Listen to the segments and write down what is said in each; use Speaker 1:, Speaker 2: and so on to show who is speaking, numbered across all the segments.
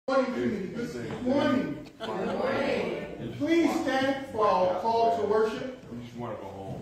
Speaker 1: Good morning. Good morning. Please stand for our call to worship.
Speaker 2: We just want to go home.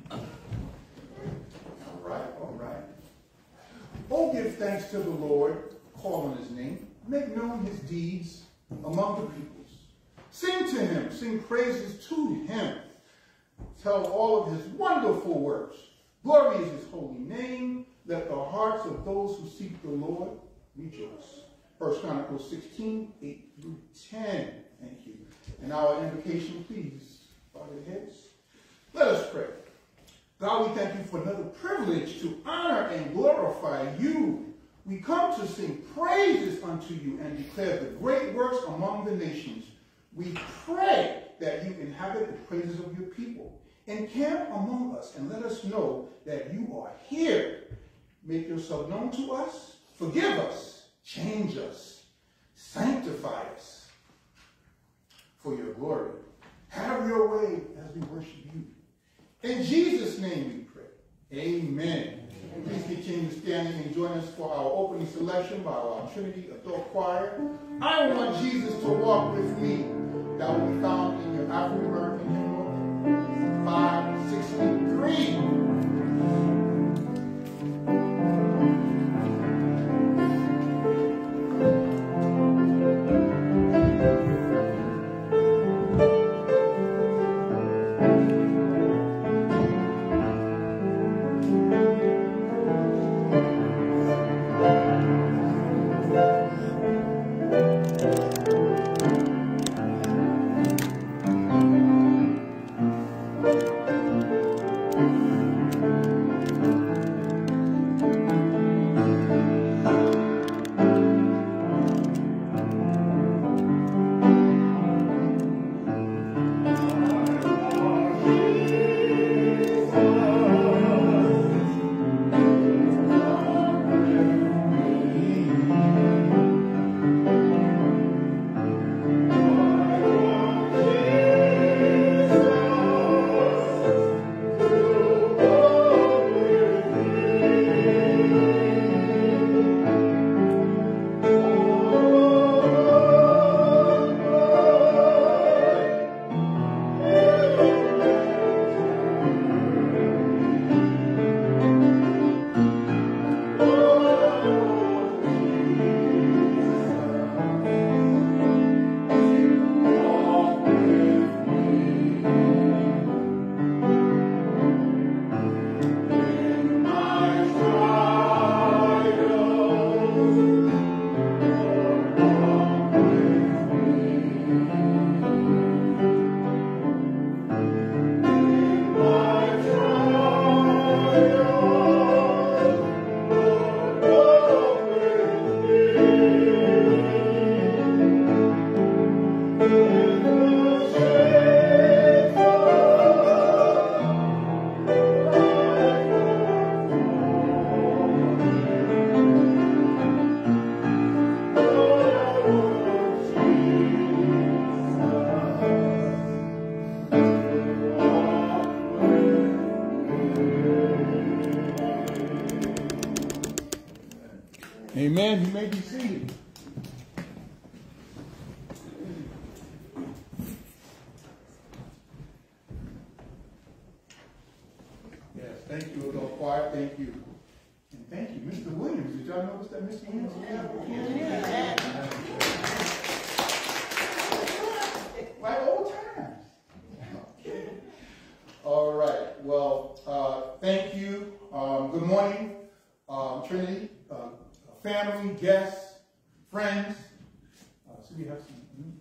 Speaker 1: All right, all right. Oh, give thanks to the Lord, call on his name, make known his deeds among the peoples. Sing to him, sing praises to him. Tell all of his wonderful works. Glory is his holy name. Let the hearts of those who seek the Lord rejoice. 1 Chronicles 16, 8 through 10. Thank you. And our invocation, please, bow your heads. Let us pray. God, we thank you for another privilege to honor and glorify you. We come to sing praises unto you and declare the great works among the nations. We pray that you inhabit the praises of your people. Encamp among us and let us know that you are here. Make yourself known to us. Forgive us. Change us. Sanctify us for your glory. Have your way as we worship you. In Jesus' name we pray. Amen. And please continue standing and join us for our opening selection by our Trinity Adult Choir. I want Jesus to walk with me. That will be found in your African American hymnal 563. Amen. You may be seated. Yes, thank you, adult choir. Thank you. And thank you, Mr. Williams. Did y'all notice that Mr. Williams? Yeah. Like old times. Okay. All right. Well, thank you. Good morning, Trinity. Family, guests, friends. So we have some.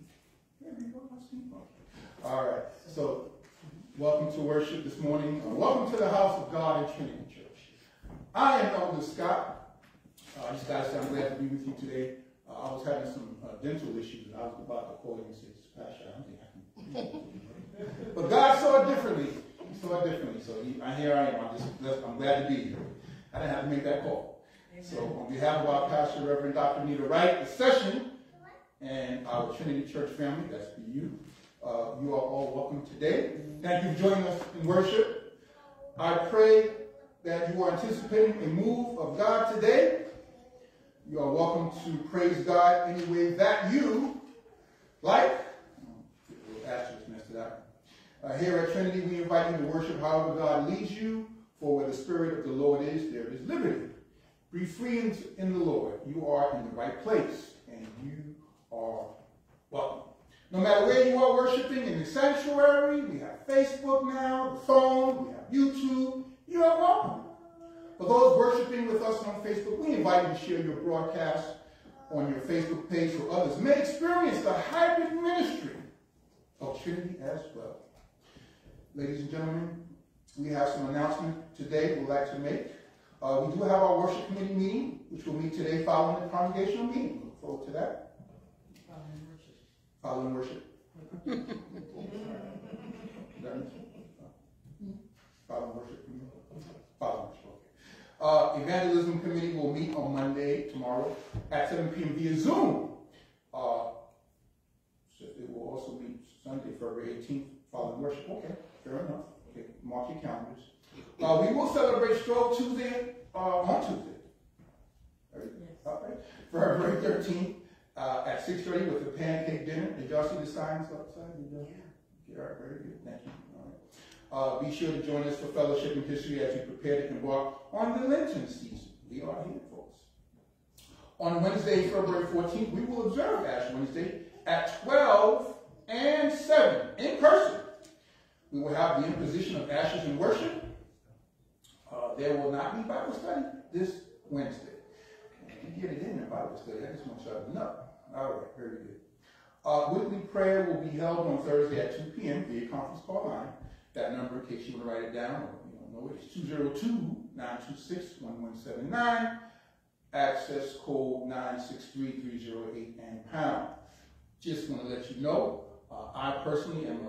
Speaker 1: All right. So, welcome to worship this morning. Welcome to the house of God in Trinity Church. I am Elder Scott. Just guys, I'm glad to be with you today. I was having some dental issues, and I was about to call you and say, Pastor, I don't think I can. But God saw it differently. He saw it differently. So here I am. I'm glad to be here. I didn't have to make that call. So on behalf of our pastor, Reverend Dr. Anita Wright, the session, and our Trinity Church family, that's for you, you are all welcome today. Thank you for joining us in worship. I pray that you are anticipating a move of God today. You are welcome to praise God any way that you like. Asterisk messed it up. Here at Trinity, we invite you to worship however God leads you, for where the Spirit of the Lord is, there is liberty. Be free in the Lord. You are in the right place, and you are welcome. No matter where you are worshiping in the sanctuary, we have Facebook now, the phone, we have YouTube. You are welcome. For those worshiping with us on Facebook, we invite you to share your broadcast on your Facebook page so others may experience the hybrid ministry of Trinity as well. Ladies and gentlemen, we have some announcements today we'd like to make. We do have our worship committee meeting, which will meet today following the congregational meeting. Look forward to that. Following worship. Following worship. Following worship. Okay. Evangelism committee will meet on Monday, tomorrow, at 7 p.m. via Zoom. So it will also meet Sunday, February 18th, following worship. Okay, fair enough. Okay, mark your calendars. We will celebrate Stroll Tuesday on Tuesday. Okay. February 13th. At 6:30 with the pancake dinner. Did y'all see the signs outside? Yeah, all right, very good. Thank you. All right. Be sure to join us for fellowship and history as we prepare to embark on the Lenten season. We are here, folks. On Wednesday, February 14th, we will observe Ash Wednesday at 12 and 7 in person. We will have the imposition of ashes in worship. There will not be Bible study this Wednesday. You get it in the Bible study. I just want y'all to know. All right, very good. Weekly prayer will be held on Thursday at 2 p.m. via conference call line. That number, in case you want to write it down or you don't know it, is 202-926-1179. Access code 963-308 and pound. Just want to let you know, I personally am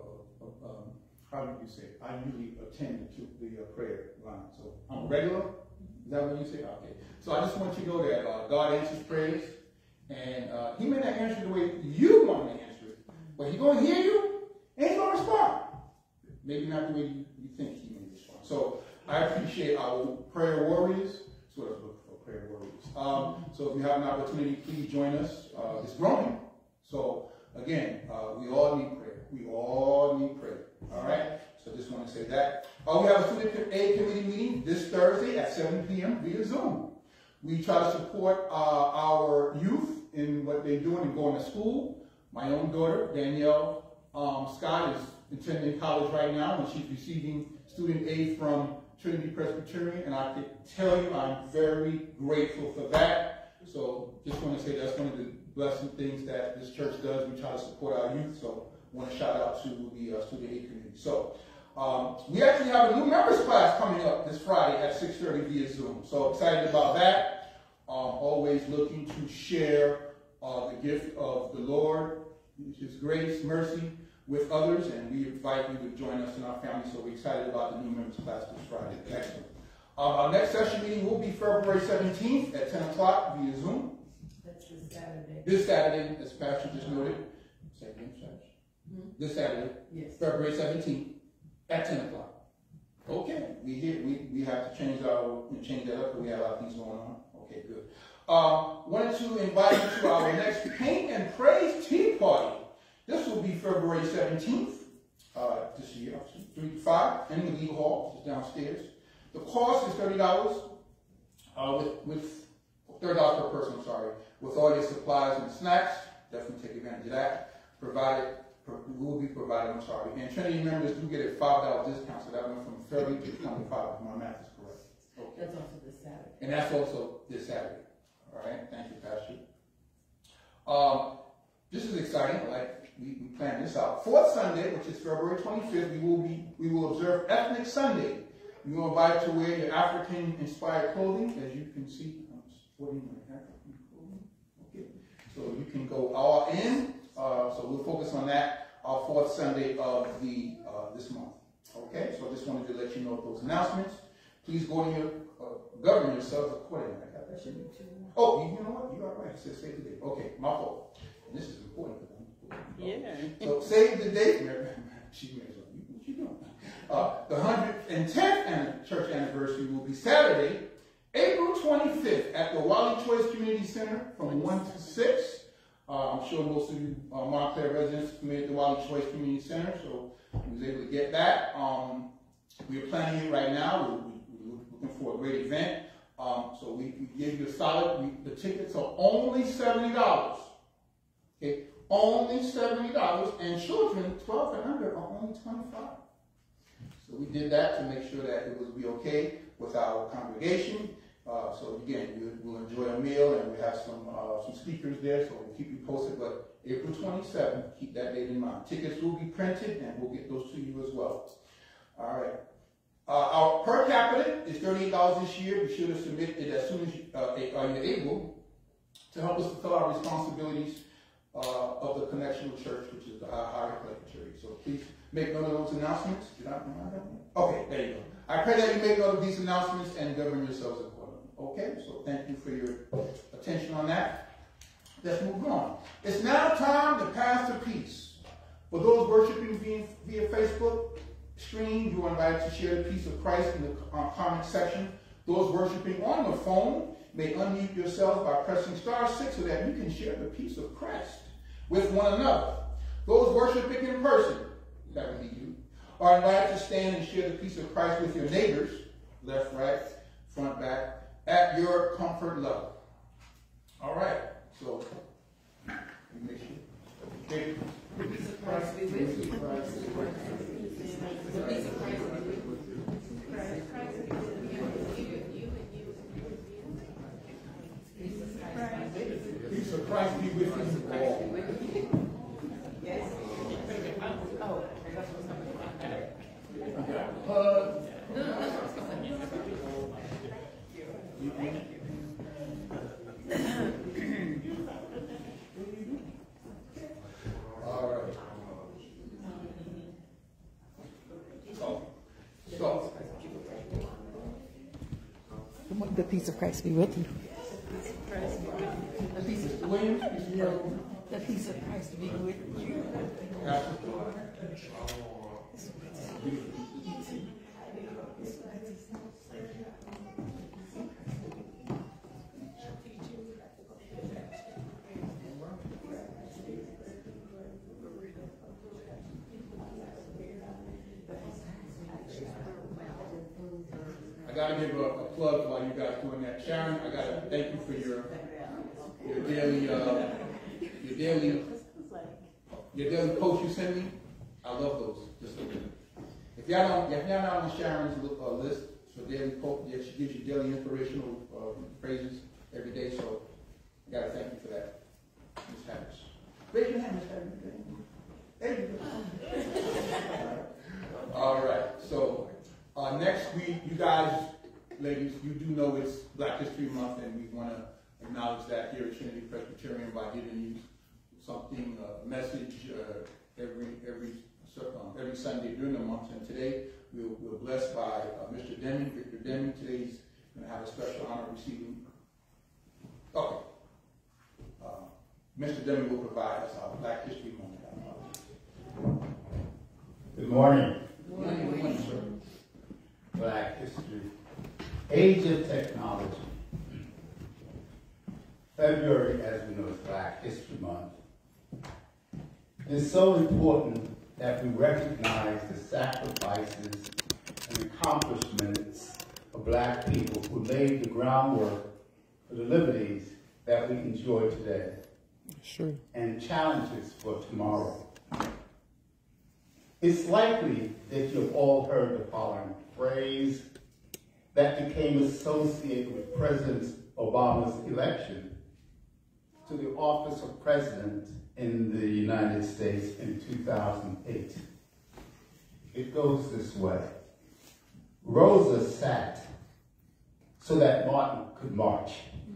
Speaker 1: how do you say it? I usually attend to the prayer line. So I'm a regular. Is that what you say? Okay. So I just want you to know that God answers prayers, and he may not answer the way you want to answer it, but he's going to hear you, and he's going to respond. Maybe not the way you think he may respond. So I appreciate our prayer warriors. That's what I was looking for, prayer warriors. So if you have an opportunity, please join us. It's growing. So again, we all need prayer. We all need prayer. All right? So just want to say that. We have a student aid committee meeting this Thursday at 7 p.m. via Zoom. We try to support our youth in what they're doing and going to school. My own daughter, Danielle Scott, is attending college right now, and she's receiving student aid from Trinity Presbyterian, and I can tell you I'm very grateful for that. So just want to say that's one of the blessed things that this church does. We try to support our youth, so I want to shout out to the student aid committee. So we actually have a new members class coming up this Friday at 6:30 via Zoom. So excited about that. Always looking to share the gift of the Lord, His grace, mercy, with others, and we invite you to join us in our family. So we're excited about the new members class this Friday. Excellent. Our next session meeting will be February 17th at 10 o'clock via Zoom.
Speaker 2: That's this Saturday.
Speaker 1: This Saturday, as Pastor just noted. This Saturday, yes. February 17th at 10 o'clock. Okay, we have to change that up because we have a lot of things going on. Okay, good. Wanted to invite you to our next Paint and Praise Tea Party. This will be February 17th this year, 3 to 5, in the Legal Hall, just downstairs. The cost is $30 with $30 per person, I'm sorry, with all your supplies and snacks. Definitely take advantage of that. Will be provided, I'm sorry. And Trinity members do get a $5 discount, so that went from 30 to 25, if my math is correct. Okay.
Speaker 2: That's also this Saturday.
Speaker 1: And that's also this Saturday. All right, thank you, Pastor. This is exciting. Like we planned this out. Fourth Sunday, which is February 25th, we will observe Ethnic Sunday. You are invited to wear your African-inspired clothing, as you can see. I'm sporting my African clothing. Okay, so you can go all in. So we'll focus on that our fourth Sunday of this month. Okay, so I just wanted to let you know those announcements. Please go in your govern yourselves accordingly. I got that shit. Oh, you know what? You are right. It says save the date. Okay, my fault. And this is important.
Speaker 2: Yeah.
Speaker 1: So save the date. What you doing? The 110th church anniversary will be Saturday, April 20th. 25th at the Wally Choice Community Center from 1 to 6. I'm sure most of you Montclair residents are familiar with the Wally Choice Community Center, so we was able to get that. We're planning it right now. We're looking for a great event. So we gave you a solid, the tickets are only $70. Okay, only $70, and children 12 and under are only $25. So we did that to make sure that it would be okay with our congregation. So again, we'll enjoy a meal, and we have some speakers there, so we'll keep you posted. But April 27th, keep that date in mind. Tickets will be printed, and we'll get those to you as well. All right. Our per capita is $38 this year. Be sure to submit it as soon as you're able to help us fulfill our responsibilities of the Connectional Church, which is our higher collector. So please make note of those announcements. Did I remind them? Okay, there you go. I pray that you make note of these announcements and govern yourselves accordingly. Okay, so thank you for your attention on that. Let's move on. It's now time to pass the peace. For those worshiping via Facebook stream, you are invited to share the peace of Christ in the comment section. Those worshiping on the phone may unmute yourself by pressing *6 so that you can share the peace of Christ with one another. Those worshiping in person, that would be you, are invited to stand and share the peace of Christ with your neighbors, left, right, front, back, at your comfort level. All right, so make sure. Okay.
Speaker 2: The peace of Christ be with you. The peace of Christ be with you. The peace of Christ be with you.
Speaker 1: Peace of Christ be with you all.
Speaker 2: Yes. Oh,
Speaker 1: all right.
Speaker 3: The peace of Christ be with you.
Speaker 2: the peace of
Speaker 1: Williams,
Speaker 3: The peace of Christ be with you.
Speaker 1: I got to give a plug while you guys doing that. Sharon, I got to thank you for your daily posts you send me. I love those. Just so you know. If y'all not on Sharon's list for daily post, yeah, she gives you daily inspirational phrases every day. So I got to thank you for that, Ms. Harris. Raise your hand, Ms. Harris. There you go. All right. So. Next week, you guys, ladies, you do know it's Black History Month, and we want to acknowledge that here at Trinity Presbyterian by giving you something, a message every Sunday during the month. And today, we're blessed by Mr. Deming, Victor Deming. Today, he's going to have a special honor receiving. Okay. Mr. Deming will provide us our Black History Month.
Speaker 4: Good morning.
Speaker 1: Good morning, sir.
Speaker 4: Black history. Age of technology. February, as we know, is Black History Month. It's so important that we recognize the sacrifices and accomplishments of Black people who laid the groundwork for the liberties that we enjoy today.
Speaker 3: Sure.
Speaker 4: And challenges for tomorrow. It's likely that you've all heard the following phrase that became associated with President Obama's election to the office of president in the United States in 2008. It goes this way. Rosa sat so that Martin could march.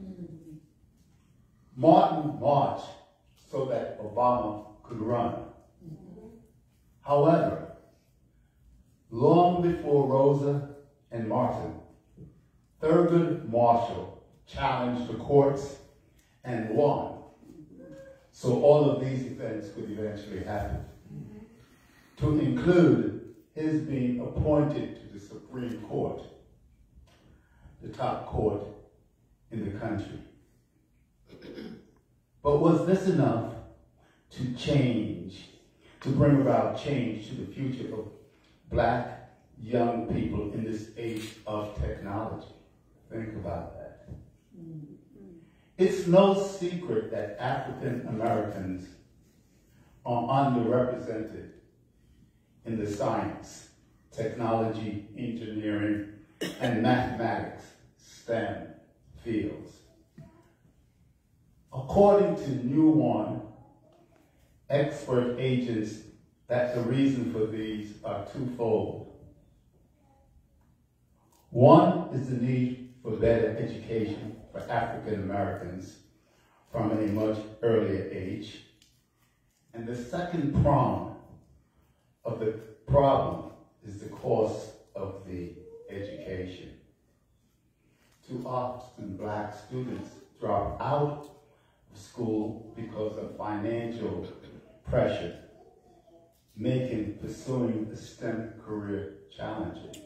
Speaker 4: Martin marched so that Obama could run. However, long before Rosa and Martin, Thurgood Marshall challenged the courts and won. So all of these events could eventually happen. To include his being appointed to the Supreme Court, the top court in the country. But was this enough to change, to bring about change to the future of black young people in this age of technology? Think about that. It's no secret that African Americans are underrepresented in the science, technology, engineering, and mathematics, STEM fields. According to New One, expert agents, that the reason for these are twofold. One is the need for better education for African Americans from a much earlier age. And the second prong of the problem is the cost of the education. Too often, black students drop out of school because of financial pressure, making pursuing a STEM career challenging.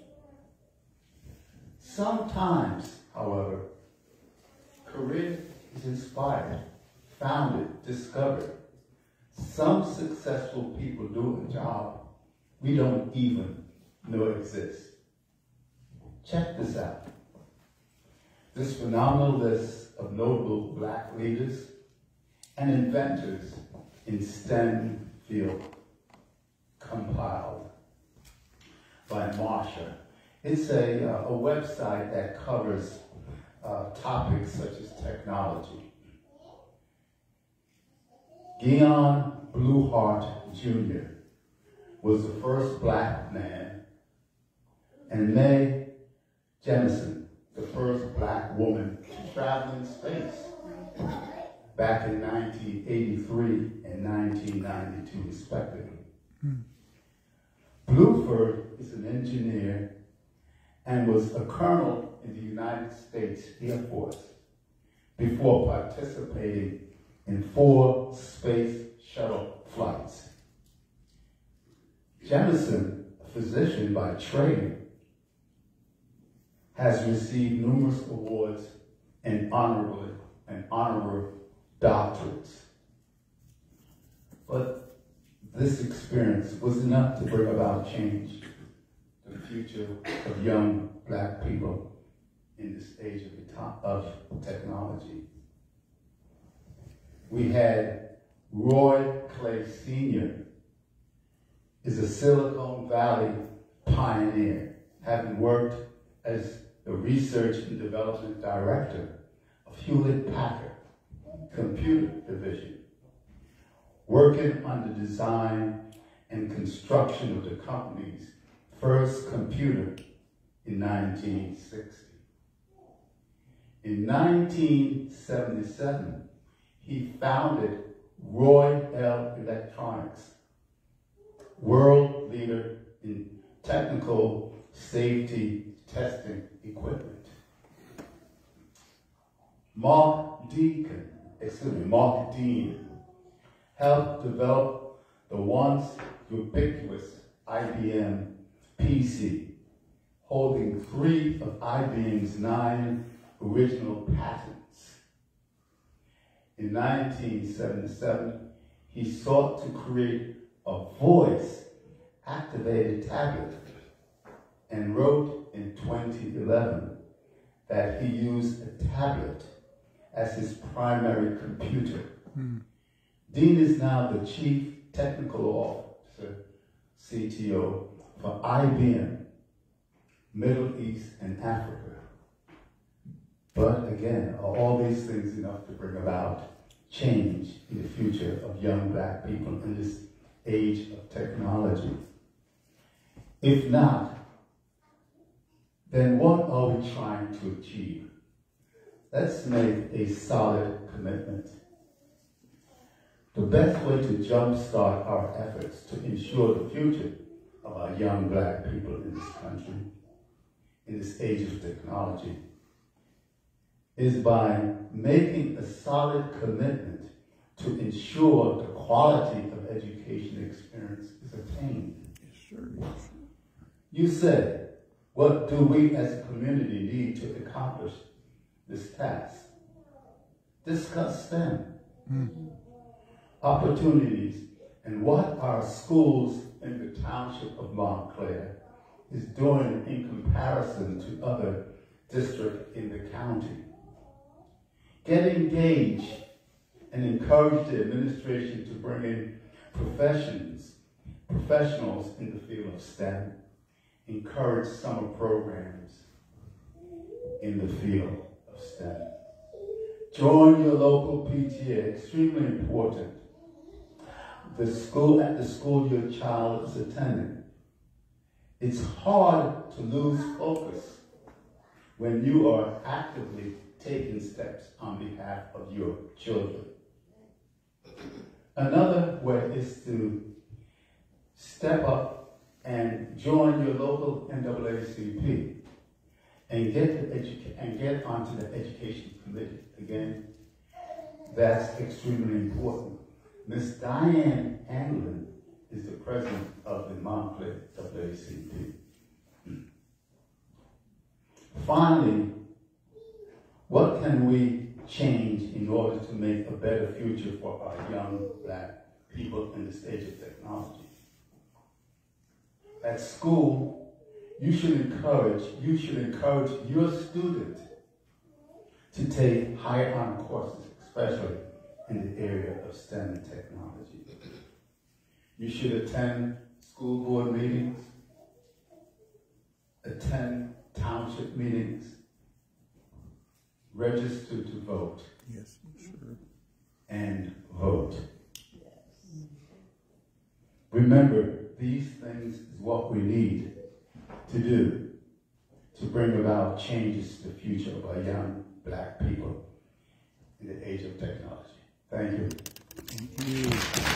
Speaker 4: Sometimes, however, career is inspired, founded, discovered. Some successful people do a job we don't even know exists. Check this out. This phenomenal list of notable black leaders and inventors in STEM field compiled by Marsha. It's a website that covers topics such as technology. Gion Bluehart Jr. was the first black man, and Mae Jemison, the first black woman to travel in space back in 1983 and 1992, respectively. Bluford is an engineer and was a colonel in the United States Air Force before participating in 4 space shuttle flights. Jemison, a physician by training, has received numerous awards and honorary doctorates. But this experience was enough to bring about change to the future of young black people in this age of technology. We had Roy Clay Sr. is a Silicon Valley pioneer, having worked as the Research and Development Director of Hewlett-Packard Computer Division, working on the design and construction of the company's first computer in 1960. In 1977, he founded Roy-L Electronics, world leader in technical safety testing equipment. Mark Dean helped develop the once ubiquitous IBM PC, holding 3 of IBM's 9 original patents. In 1977, he sought to create a voice-activated tablet and wrote in 2011 that he used a tablet as his primary computer. Dean is now the Chief Technical Officer, CTO, for IBM, Middle East and Africa. But again, are all these things enough to bring about change in the future of young black people in this age of technology? If not, then what are we trying to achieve? Let's make a solid commitment. The best way to jumpstart our efforts to ensure the future of our young black people in this country, in this age of technology, is by making a solid commitment to ensure the quality of education experience is attained. You said, what do we as a community need to accomplish this task. Discuss them, opportunities, and what our schools in the township of Montclair is doing in comparison to other districts in the county. Get engaged and encourage the administration to bring in professionals in the field of STEM. Encourage summer programs in the field of STEM. Join your local PTA, extremely important. At the school your child is attending. It's hard to lose focus when you are actively taking steps on behalf of your children. Another way is to step up and join your local NAACP and get onto the education committee. Again, that's extremely important. Miss Diane Anglin is the president of the Montclair NAACP. Finally, what can we change in order to make a better future for our young black people in the stage of technology? At school, you should encourage your student to take higher honor courses, especially in the area of STEM and technology. You should attend school board meetings, attend township meetings, register to vote.
Speaker 1: Yes, sure.
Speaker 4: And vote. Yes. Remember, these things is what we need to do to bring about changes to the future of our young black people in the age of technology. Thank you.
Speaker 1: Thank you.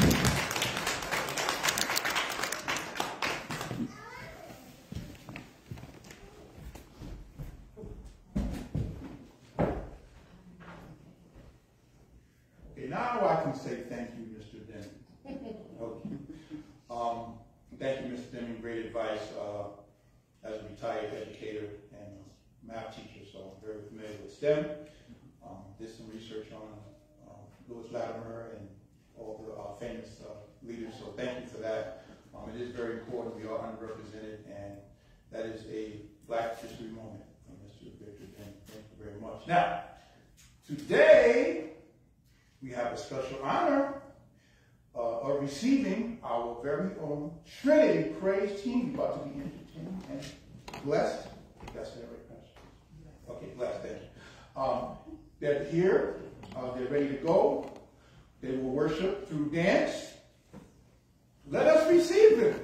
Speaker 1: Okay, now I can say thank you, Mr. Denny. Okay. Thank you, Mr. Denny. Great advice as a retired educator and math teacher, so I'm very familiar with STEM. Did some research on Lewis Latimer and all the famous leaders, so thank you for that. It is very important. We are underrepresented, and that is a Black history moment from Mr. Victor Denny. Thank you very much. Now, today, we have a special honor of receiving our very own Trinity Praise team. We're about to be entertained and blessed. That's that right, Pastor? Okay, blessed, thank you. They're here. They're ready to go. They will worship through dance. Let us receive them.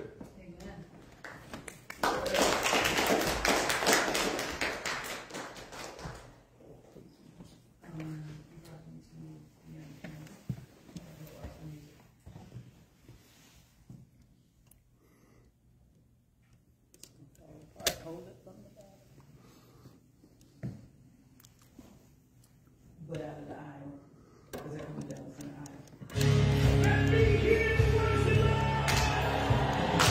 Speaker 2: But out of the aisle, because they're coming down from the aisle.
Speaker 5: Let me hear the voice of God.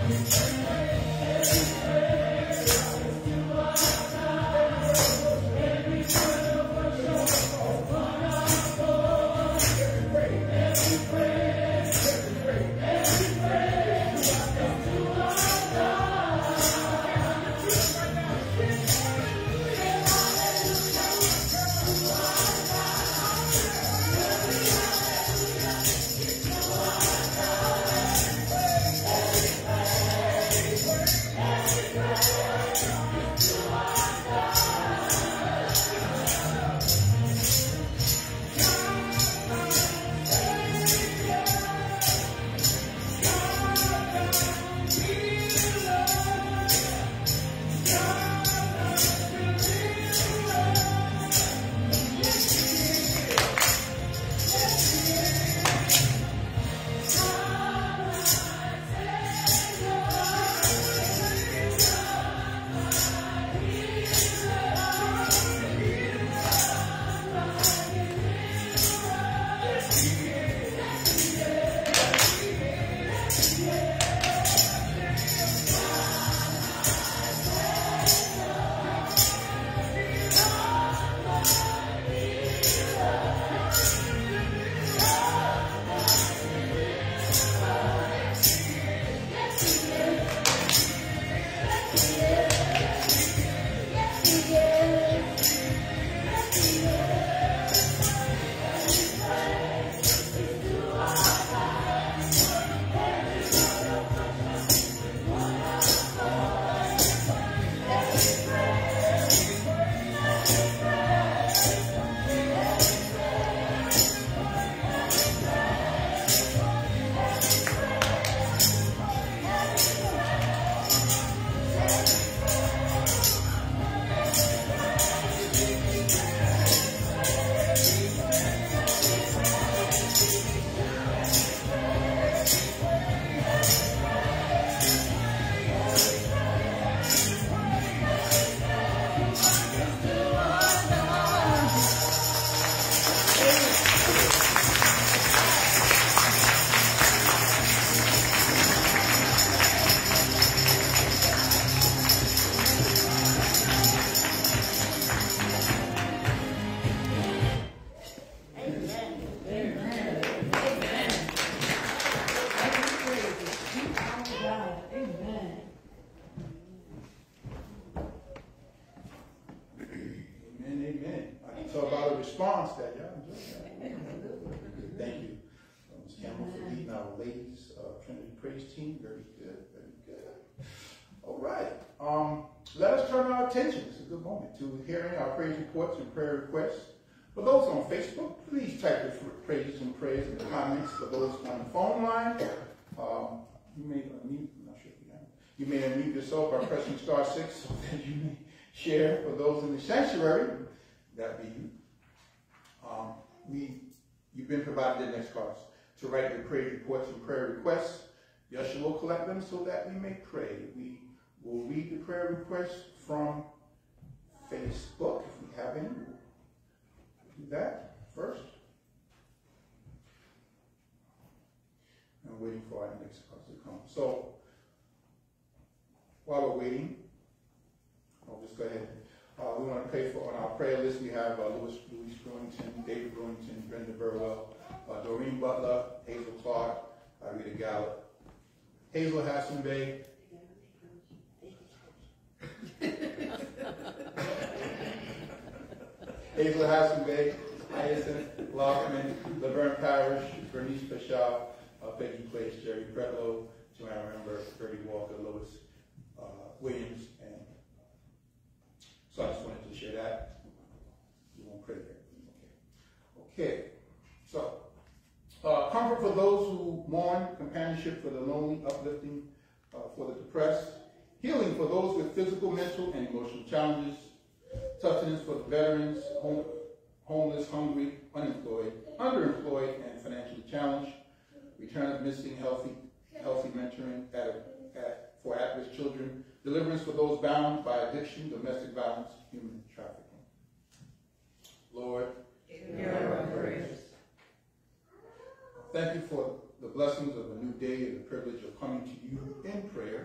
Speaker 1: response that y'all enjoyed that. Thank you, Ms. Campbell, for leading our ladies Trinity Praise team. Very good, very good. All right. Let us turn our attention, it's a good moment, to hearing our praise reports and prayer requests. For those on Facebook, please type your praises and prayers in the comments. For those on the phone line, you may unmute, I'm not sure if you have it. You may unmute yourself by pressing *6 so that you may share. For those in the sanctuary, that be you. You've been provided the next cards to write your praise reports and prayer requests. Yeshua will collect them so that we may pray. We will read the prayer requests from Facebook, if we have any. We'll do that first. I'm waiting for our next cards to come. So, while we're waiting, I'll just go ahead. We want to pray for, on our prayer list, we have Louis Brewington, David Brewington, Brenda Burwell, Doreen Butler, Hazel Clark, Rita Gallup, Hazel Hassan Bay, Hazel Hassan Bay, Hyacinth Lockman, Laverne Parrish, Bernice Pashal, Peggy Place, Jerry Pretlow, Joanna Rember, Bertie Walker, Lois Williams, and so I just wanted to share that. You won't pray there. Okay. So, comfort for those who mourn, companionship for the lonely, uplifting for the depressed, healing for those with physical, mental, and emotional challenges, sustenance for the veterans, homeless, hungry, unemployed, underemployed, and financially challenged, return of missing, healthy mentoring for at-risk children, deliverance for those bound by addiction, domestic violence, human trafficking. Lord, hear our prayers. Thank you for the blessings of a new day and the privilege of coming to you in prayer.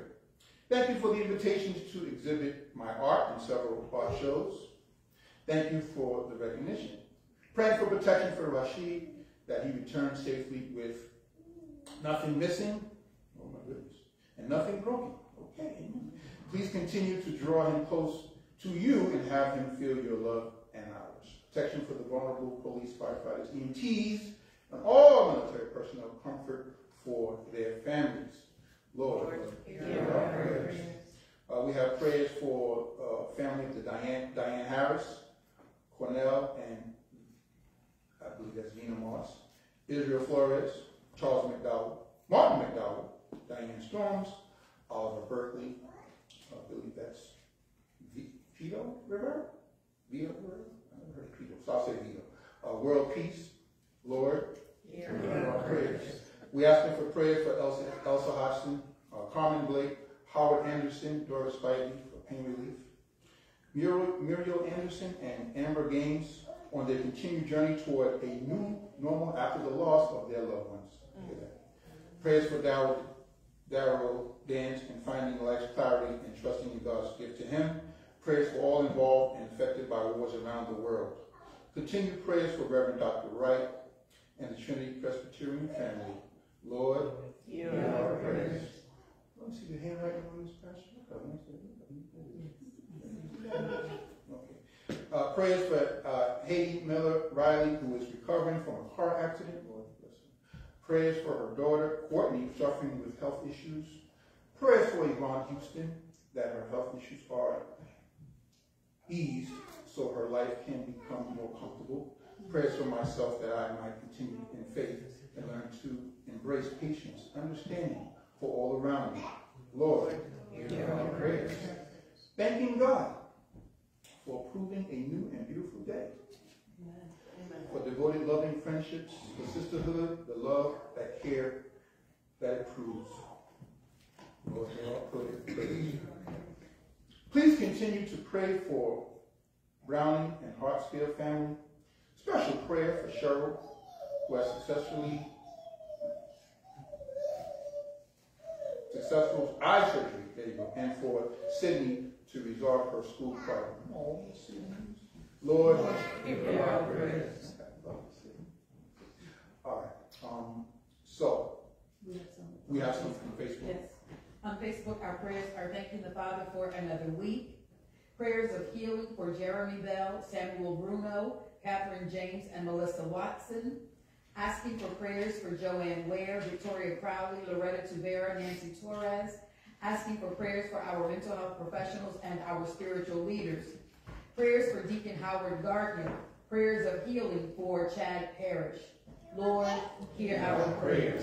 Speaker 1: Thank you for the invitations to exhibit my art in several art shows. Thank you for the recognition. Praying for protection for Rashid, that he returns safely with nothing missing, oh my goodness, and nothing broken. Okay. Please continue to draw him close to you and have him feel your love and ours. Protection for the vulnerable police, firefighters, EMTs, and all military personnel. Comfort for their families. Lord, hear our prayers. We have prayers for family of Diane Harris, Cornell, and I believe that's Vina Moss, Israel Flores, Charles McDowell, Martin McDowell, Diane Storms, Oliver Berkeley, I believe that's Vito River? Vito River? I never heard of Vito, so I'll say Vito. World Peace, Lord, hear our prayers. We ask them for prayers for Elsa Hodgson, Carmen Blake, Howard Anderson, Doris Spivey for pain relief, Muriel Anderson and Amber Gaines on their continued journey toward a new normal after the loss of their loved ones. Prayers for Darrell Dance and finding life's clarity and trusting in God's gift to him. Prayers for all involved and affected by wars around the world. Continued prayers for Reverend Dr. Wright and the Trinity Presbyterian family. Lord, hear our prayers. Let me see the handwriting on this pastor. Okay. Prayers for Haiti Miller Riley, who is recovering from a car accident. Lord bless her. Prayers for her daughter, Courtney, suffering with health issues. Prayers for Yvonne Houston, that her health issues are eased so her life can become more comfortable. Prayers for myself that I might continue in faith and learn to embrace patience, understanding for all around me. Lord, hear our prayers. Thanking God for approving a new and beautiful day. Amen. For devoted, loving friendships, for sisterhood, the love, that care, that it proves. Lord, hear our prayers. Please continue to pray for Browning and Hartsfield family. Special prayer for Cheryl, who has successful eye surgery, there you go, and for Sydney to resolve her school problem. Oh, Lord, hear our prayers. All right. So we have some from Facebook.
Speaker 2: Yes. On Facebook, our prayers are thanking the Father for another week. Prayers of healing for Jeremy Bell, Samuel Bruno, Catherine James, and Melissa Watson. Asking for prayers for Joanne Ware, Victoria Crowley, Loretta Tuvera, Nancy Torres. Asking for prayers for our mental health professionals and our spiritual leaders. Prayers for Deacon Howard Gardner. Prayers of healing for Chad Parrish. Lord, hear our prayers.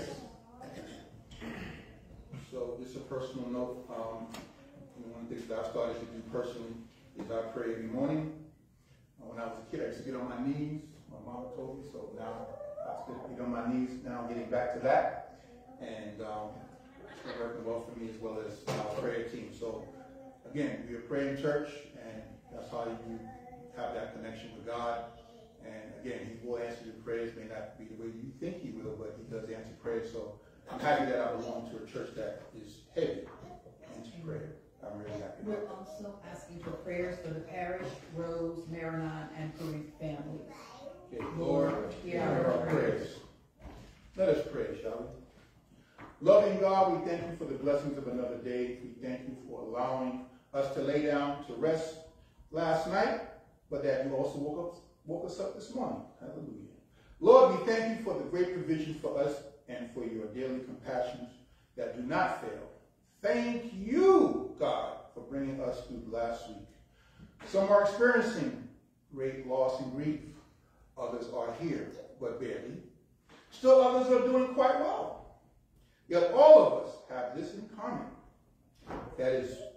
Speaker 1: So this is a personal note. One of the things that I started to do personally is I pray every morning. When I was a kid, I used to get on my knees. My mama told me, so now I still get on my knees. Now I'm getting back to that. And it's been working well for me as well as our prayer team. So again, we are praying church, and that's how you have that connection with God. And again, he will answer your prayers. May not be the way you think he will, but he does answer prayers. So I'm happy that I belong to a church that is heavy into prayer. I'm really happy.
Speaker 2: We're also asking for prayers for the Parish, Rose, Marinon, and Puri families.
Speaker 1: Okay, Lord, hear our prayers. Let us pray, shall we? Loving God, we thank you for the blessings of another day. We thank you for allowing us to lay down to rest last night, but that you also woke us up this morning. Hallelujah. Lord, we thank you for the great provision for us and for your daily compassions that do not fail. Thank you, God, for bringing us through last week. Some are experiencing great loss and grief. Others are here, but barely. Still others are doing quite well. Yet all of us have this in common. That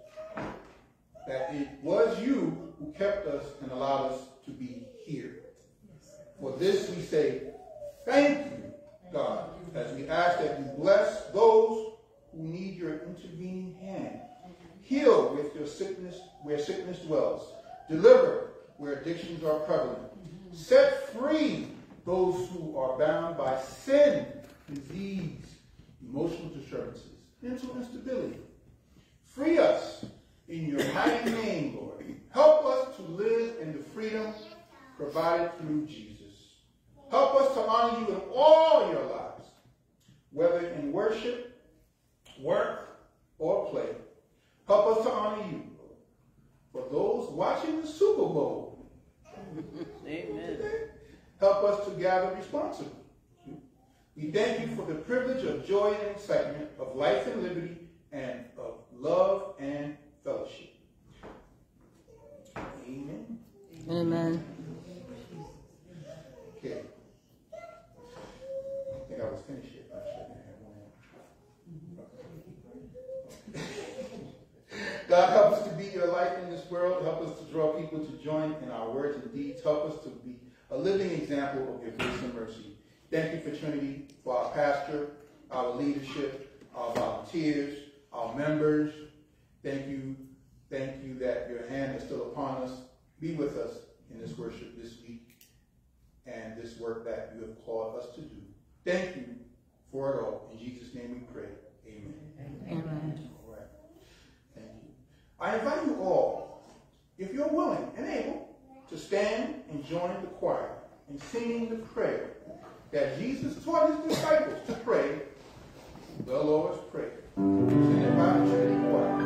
Speaker 1: it was you who kept us and allowed us to be here. For this we say, thank you, God, as we ask that you bless those who need your intervening hand. Heal with your sickness where sickness dwells. Deliver where addictions are prevalent. Set free those who are bound by sin, disease, emotional disturbances, mental instability. Free us in your mighty name, Lord. Help us to live in the freedom provided through Jesus. Help us to honor you in all your lives, whether in worship, work, or play. Help us to honor you, Lord. For those watching the Super Bowl, amen. Help us to gather responsibly. We thank you for the privilege of joy and excitement, of life and liberty, and of love and fellowship. Amen.
Speaker 3: Amen.
Speaker 1: Okay. I think I was finished yet. I shouldn't have one. God, help us to be your light in this world. Help us to draw people to join in our words and deeds. Help us to be a living example of your grace and mercy. Thank you for Trinity, for our pastor, our leadership, our volunteers, our members. Thank you that your hand is still upon us. Be with us in this worship this week and this work that you have called us to do. Thank you for it all. In Jesus' name we pray. Amen.
Speaker 3: Amen.
Speaker 1: All right. Thank you. I invite you all, if you're willing and able, to stand and join the choir in singing the prayer that Jesus taught his disciples to pray, the Lord's Prayer. Sing it by the Trinity Choir.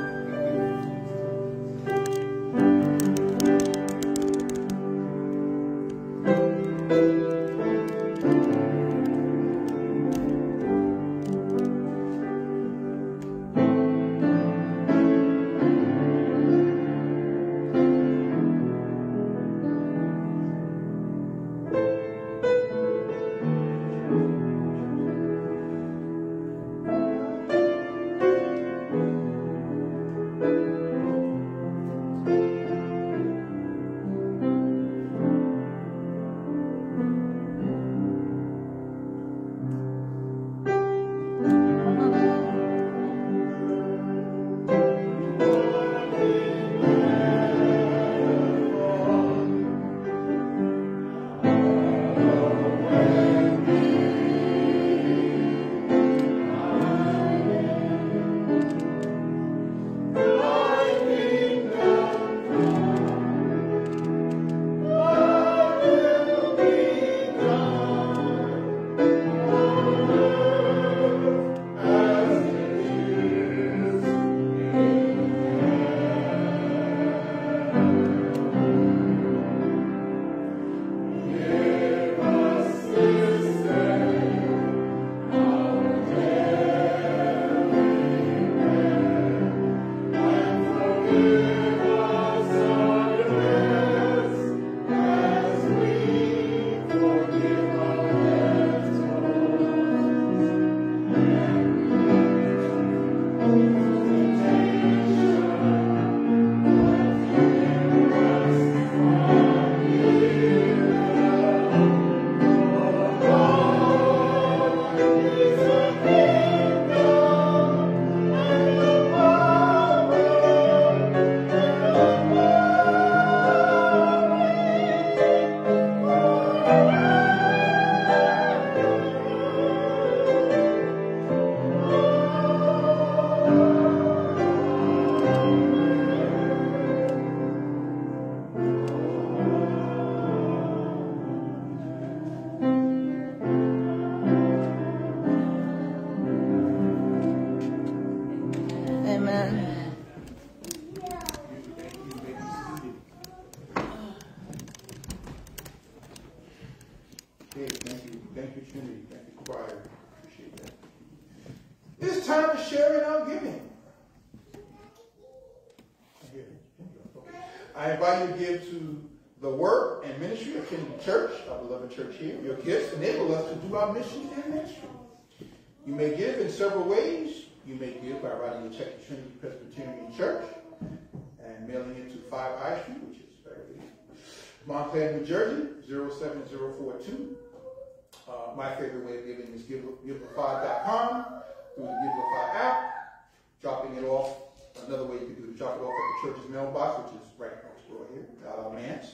Speaker 1: I invite you to give to the work and ministry of Trinity Church, our beloved church here. Your gifts enable us to do our mission and ministry. You may give in several ways. You may give by writing a check to Trinity Presbyterian Church and mailing it to 5 I Street, which is very Montclair, New Jersey, 07042. My favorite way of giving is givelify.com through the Givelify app, dropping it off. Another way you can do it, drop it off at the church's mailbox, which is right next door here, out on Mance.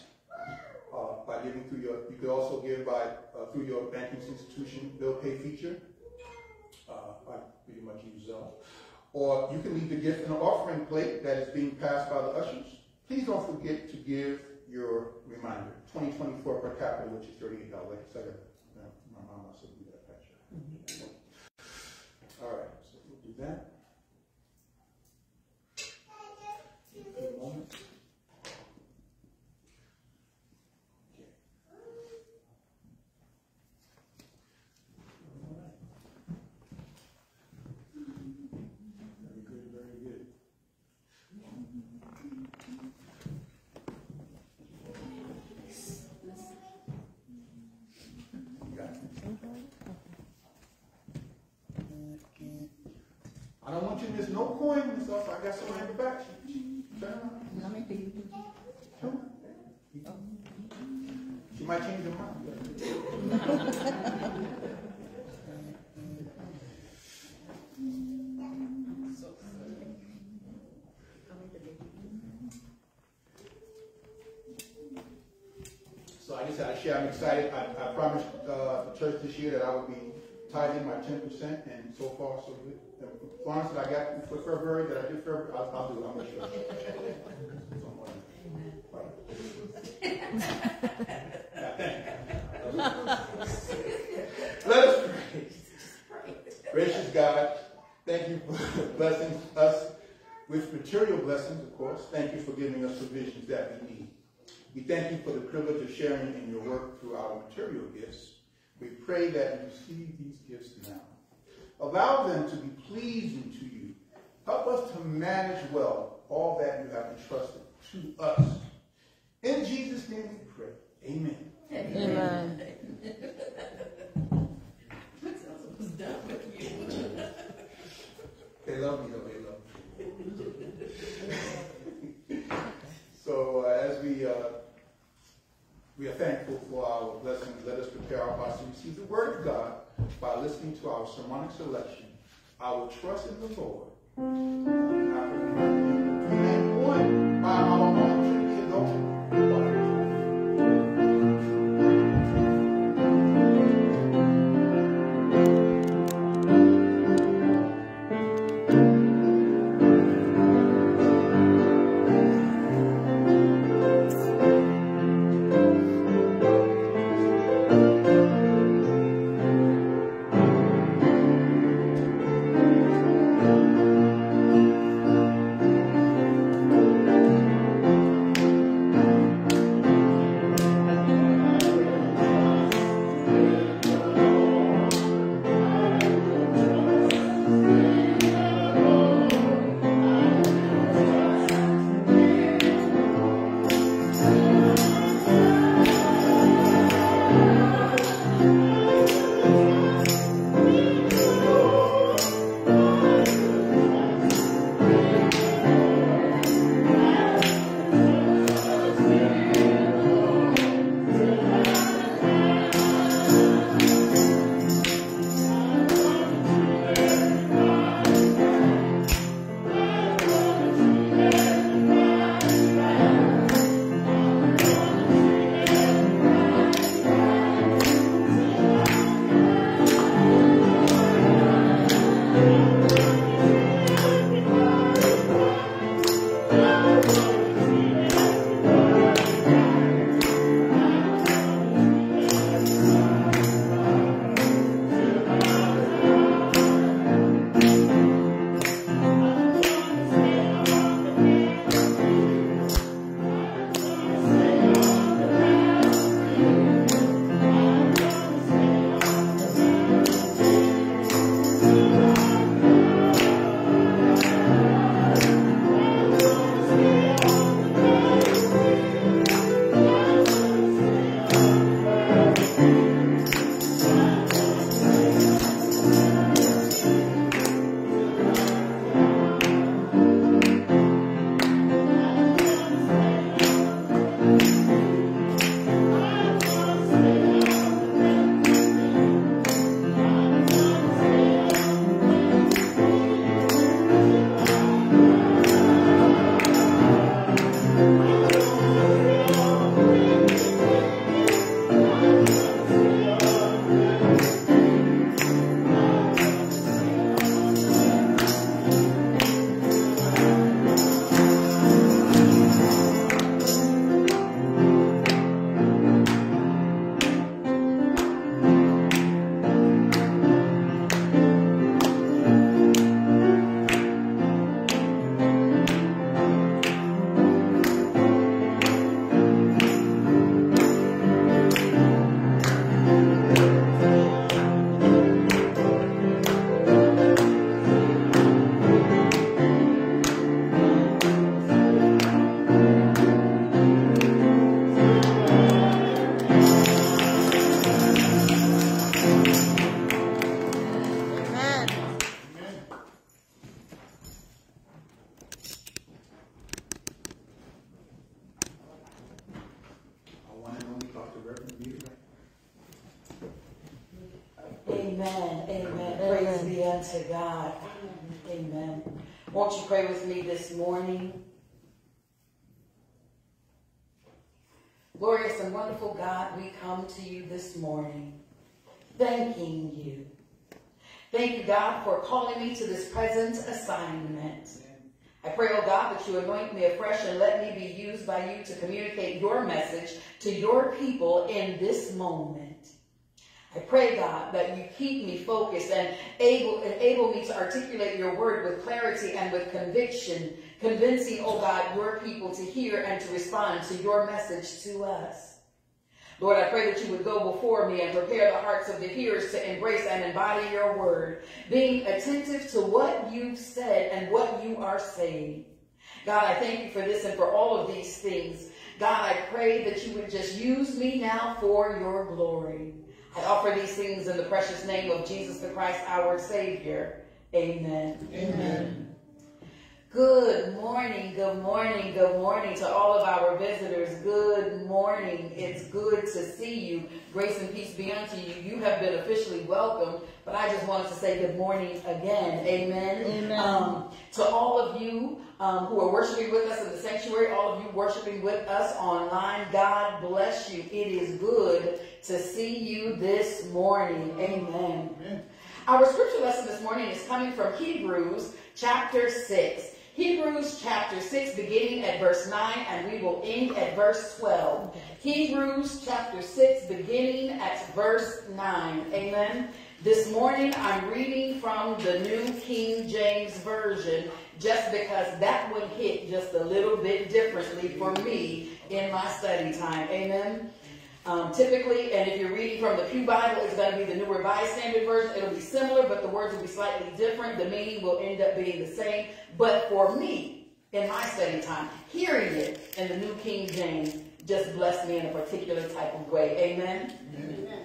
Speaker 1: By giving through your, you could also give by through your banking institution bill pay feature. I pretty much use Zelle. or you can leave the gift in an offering plate that is being passed by the ushers. Please don't forget to give your reminder. 2024 per capita, which is $38. So my mom also do that, Patrick. All right, so we'll do that. A few moments. I don't want you to miss no coin and stuff. I got some in the back. Turn around.
Speaker 2: Let me see.
Speaker 1: She might change her mind. So I just had to share. I'm excited. I promised the church this year that I would be tithing my 10%, and so far so good. The funds that I got for February, that I did February, I'll do it. I'm sure. Let us pray. Gracious God, thank you for blessing us with material blessings, of course. Thank you for giving us provisions that we need. We thank you for the privilege of sharing in your work through our material gifts. We pray that you receive these gifts now. Allow them to be pleasing to you. Help us to manage well all that you have entrusted to us. In Jesus' name we pray. Amen.
Speaker 3: Amen.
Speaker 2: Was done with you.
Speaker 1: They love me, though. They love me. So as we are thankful for our blessings, let us prepare our hearts to receive the word of God by listening to our sermonic selection. I will trust in the Lord. 391 by our own Trinity Adult.
Speaker 2: to God. Amen. Won't you pray with me this morning? Glorious and wonderful God, we come to you this morning, thanking you. Thank you, God, for calling me to this present assignment. I pray, oh God, that you anoint me afresh and let me be used by you to communicate your message to your people in this moment. I pray, God, that you keep me focused and enable me to articulate your word with clarity and with conviction, convincing, oh God, your people to hear and to respond to your message to us. Lord, I pray that you would go before me and prepare the hearts of the hearers to embrace and embody your word, being attentive to what you've said and what you are saying. God, I thank you for this and for all of these things. God, I pray that you would just use me now for your glory. I offer these things in the precious name of Jesus the Christ, our Savior. Amen.
Speaker 1: Amen.
Speaker 2: Good morning, good morning, good morning to all of our visitors. Good morning. It's good to see you. Grace and peace be unto you. You have been officially welcomed, but I just wanted to say good morning again. Amen.
Speaker 3: Amen.
Speaker 2: To all of you who are worshiping with us in the sanctuary, all of you worshiping with us online, God bless you. It is good to see you this morning. Amen.
Speaker 1: Amen.
Speaker 2: Our scripture lesson this morning is coming from Hebrews chapter 6. Hebrews chapter 6, beginning at verse 9, and we will end at verse 12. Hebrews chapter 6, beginning at verse 9. Amen. This morning I'm reading from the New King James Version, just because that one hit just a little bit differently for me in my study time. Amen. Typically, and if you're reading from the Pew Bible, it's going to be the New Revised Standard Version. It'll be similar, but the words will be slightly different. The meaning will end up being the same. But for me, in my study time, hearing it in the New King James just blessed me in a particular type of way. Amen?
Speaker 1: Amen.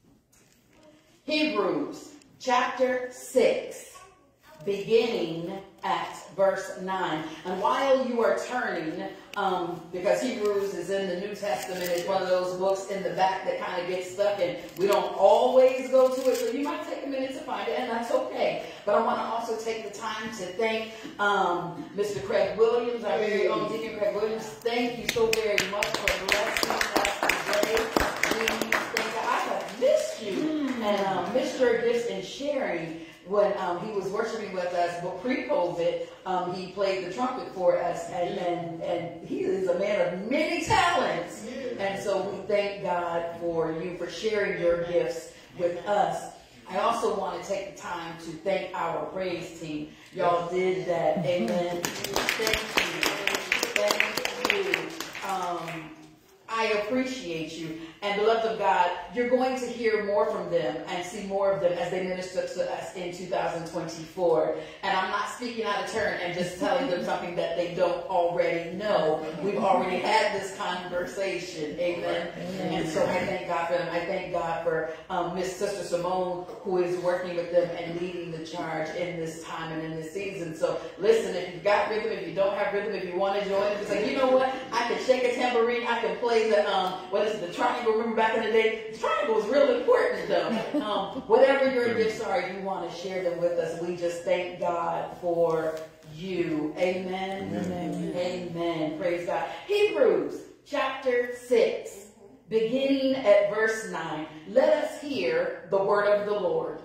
Speaker 2: Hebrews chapter 6, beginning at verse 9. And while you are turning, because Hebrews is in the New Testament, it's one of those books in the back that kind of gets stuck, and we don't always go to it, so you might take a minute to find it, and that's okay. But I want to also take the time to thank Mr. Craig Williams, our very own Deacon Craig Williams. Thank you so very much for blessing us today. We thank God. I have missed you, and Liturgist and sharing. When he was worshiping with us, but pre-COVID, he played the trumpet for us, and he is a man of many talents. And so we thank God for you for sharing your gifts with us. I also want to take the time to thank our praise team. Y'all did that. Amen. Thank you. Thank you. I appreciate you. And beloved of God, you're going to hear more from them and see more of them as they minister to us in 2024. And I'm not speaking out of turn and just telling them something that they don't already know. We've already had this conversation. Amen. And so I thank God for them. I thank God for Miss Sister Simone, who is working with them and leading the charge in this time and in this season. So listen, if you've got rhythm, if you don't have rhythm, if you want to join it, it's like, you know what? I can shake a tambourine. I can play the, the triangle. Remember back in the day, the triangle was real important though. Whatever your gifts are, you want to share them with us. We just thank God for you. Amen. Amen. Amen. Praise God. Hebrews chapter 6, beginning at verse 9. Let us hear the word of the Lord.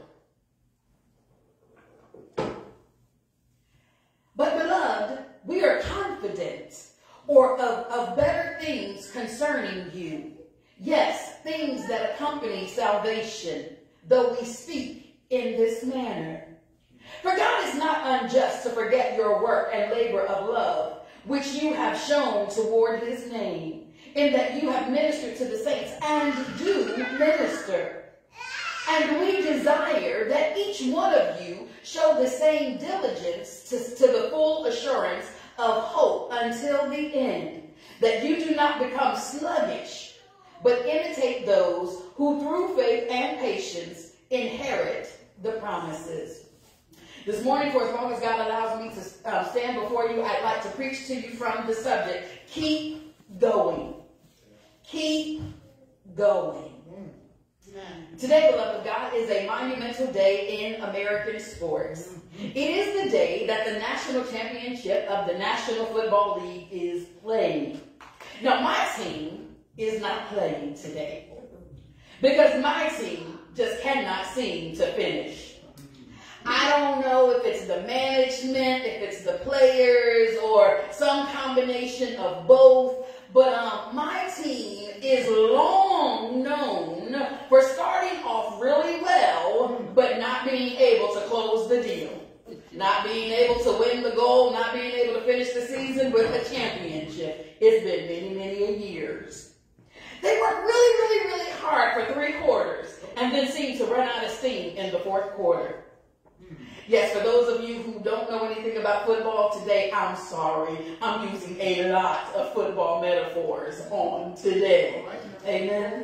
Speaker 2: But beloved, we are confident or of better things concerning you. Yes, things that accompany salvation, though we speak in this manner. For God is not unjust to forget your work and labor of love, which you have shown toward his name, in that you have ministered to the saints and do minister. And we desire that each one of you show the same diligence to the full assurance of hope until the end, that you do not become sluggish, but imitate those who through faith and patience inherit the promises. This morning, for as long as God allows me to stand before you, I'd like to preach to you from the subject, keep going. Keep going. Today, beloved of God, is a monumental day in American sports. It is the day that the national championship of the National Football League is playing. Now, my team is not playing today because my team just cannot seem to finish. I don't know if it's the management, if it's the players, or some combination of both, but my team is long known for starting off really well, but not being able to close the deal. Not being able to win the goal, not being able to finish the season with a championship. It's been many, many years. They worked really hard for 3 quarters and then seemed to run out of steam in the 4th quarter. Yes, for those of you who don't know anything about football today, I'm sorry. I'm using a lot of football metaphors on today. Amen.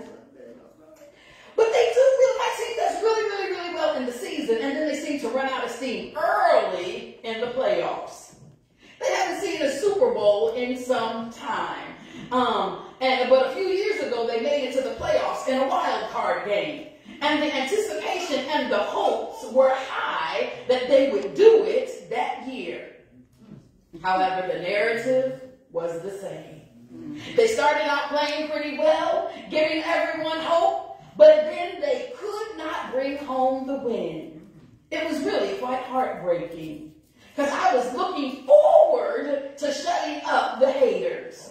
Speaker 2: But they do really, my team does really well in the season, and then they seem to run out of steam early in the playoffs. They haven't seen a Super Bowl in some time. But a few years ago, they made it to the playoffs in a wild card game. And the anticipation and the hopes were high that they would do it that year. However, the narrative was the same. They started out playing pretty well, giving everyone hope, but then they could not bring home the win. It was really quite heartbreaking because I was looking forward to shutting up the haters.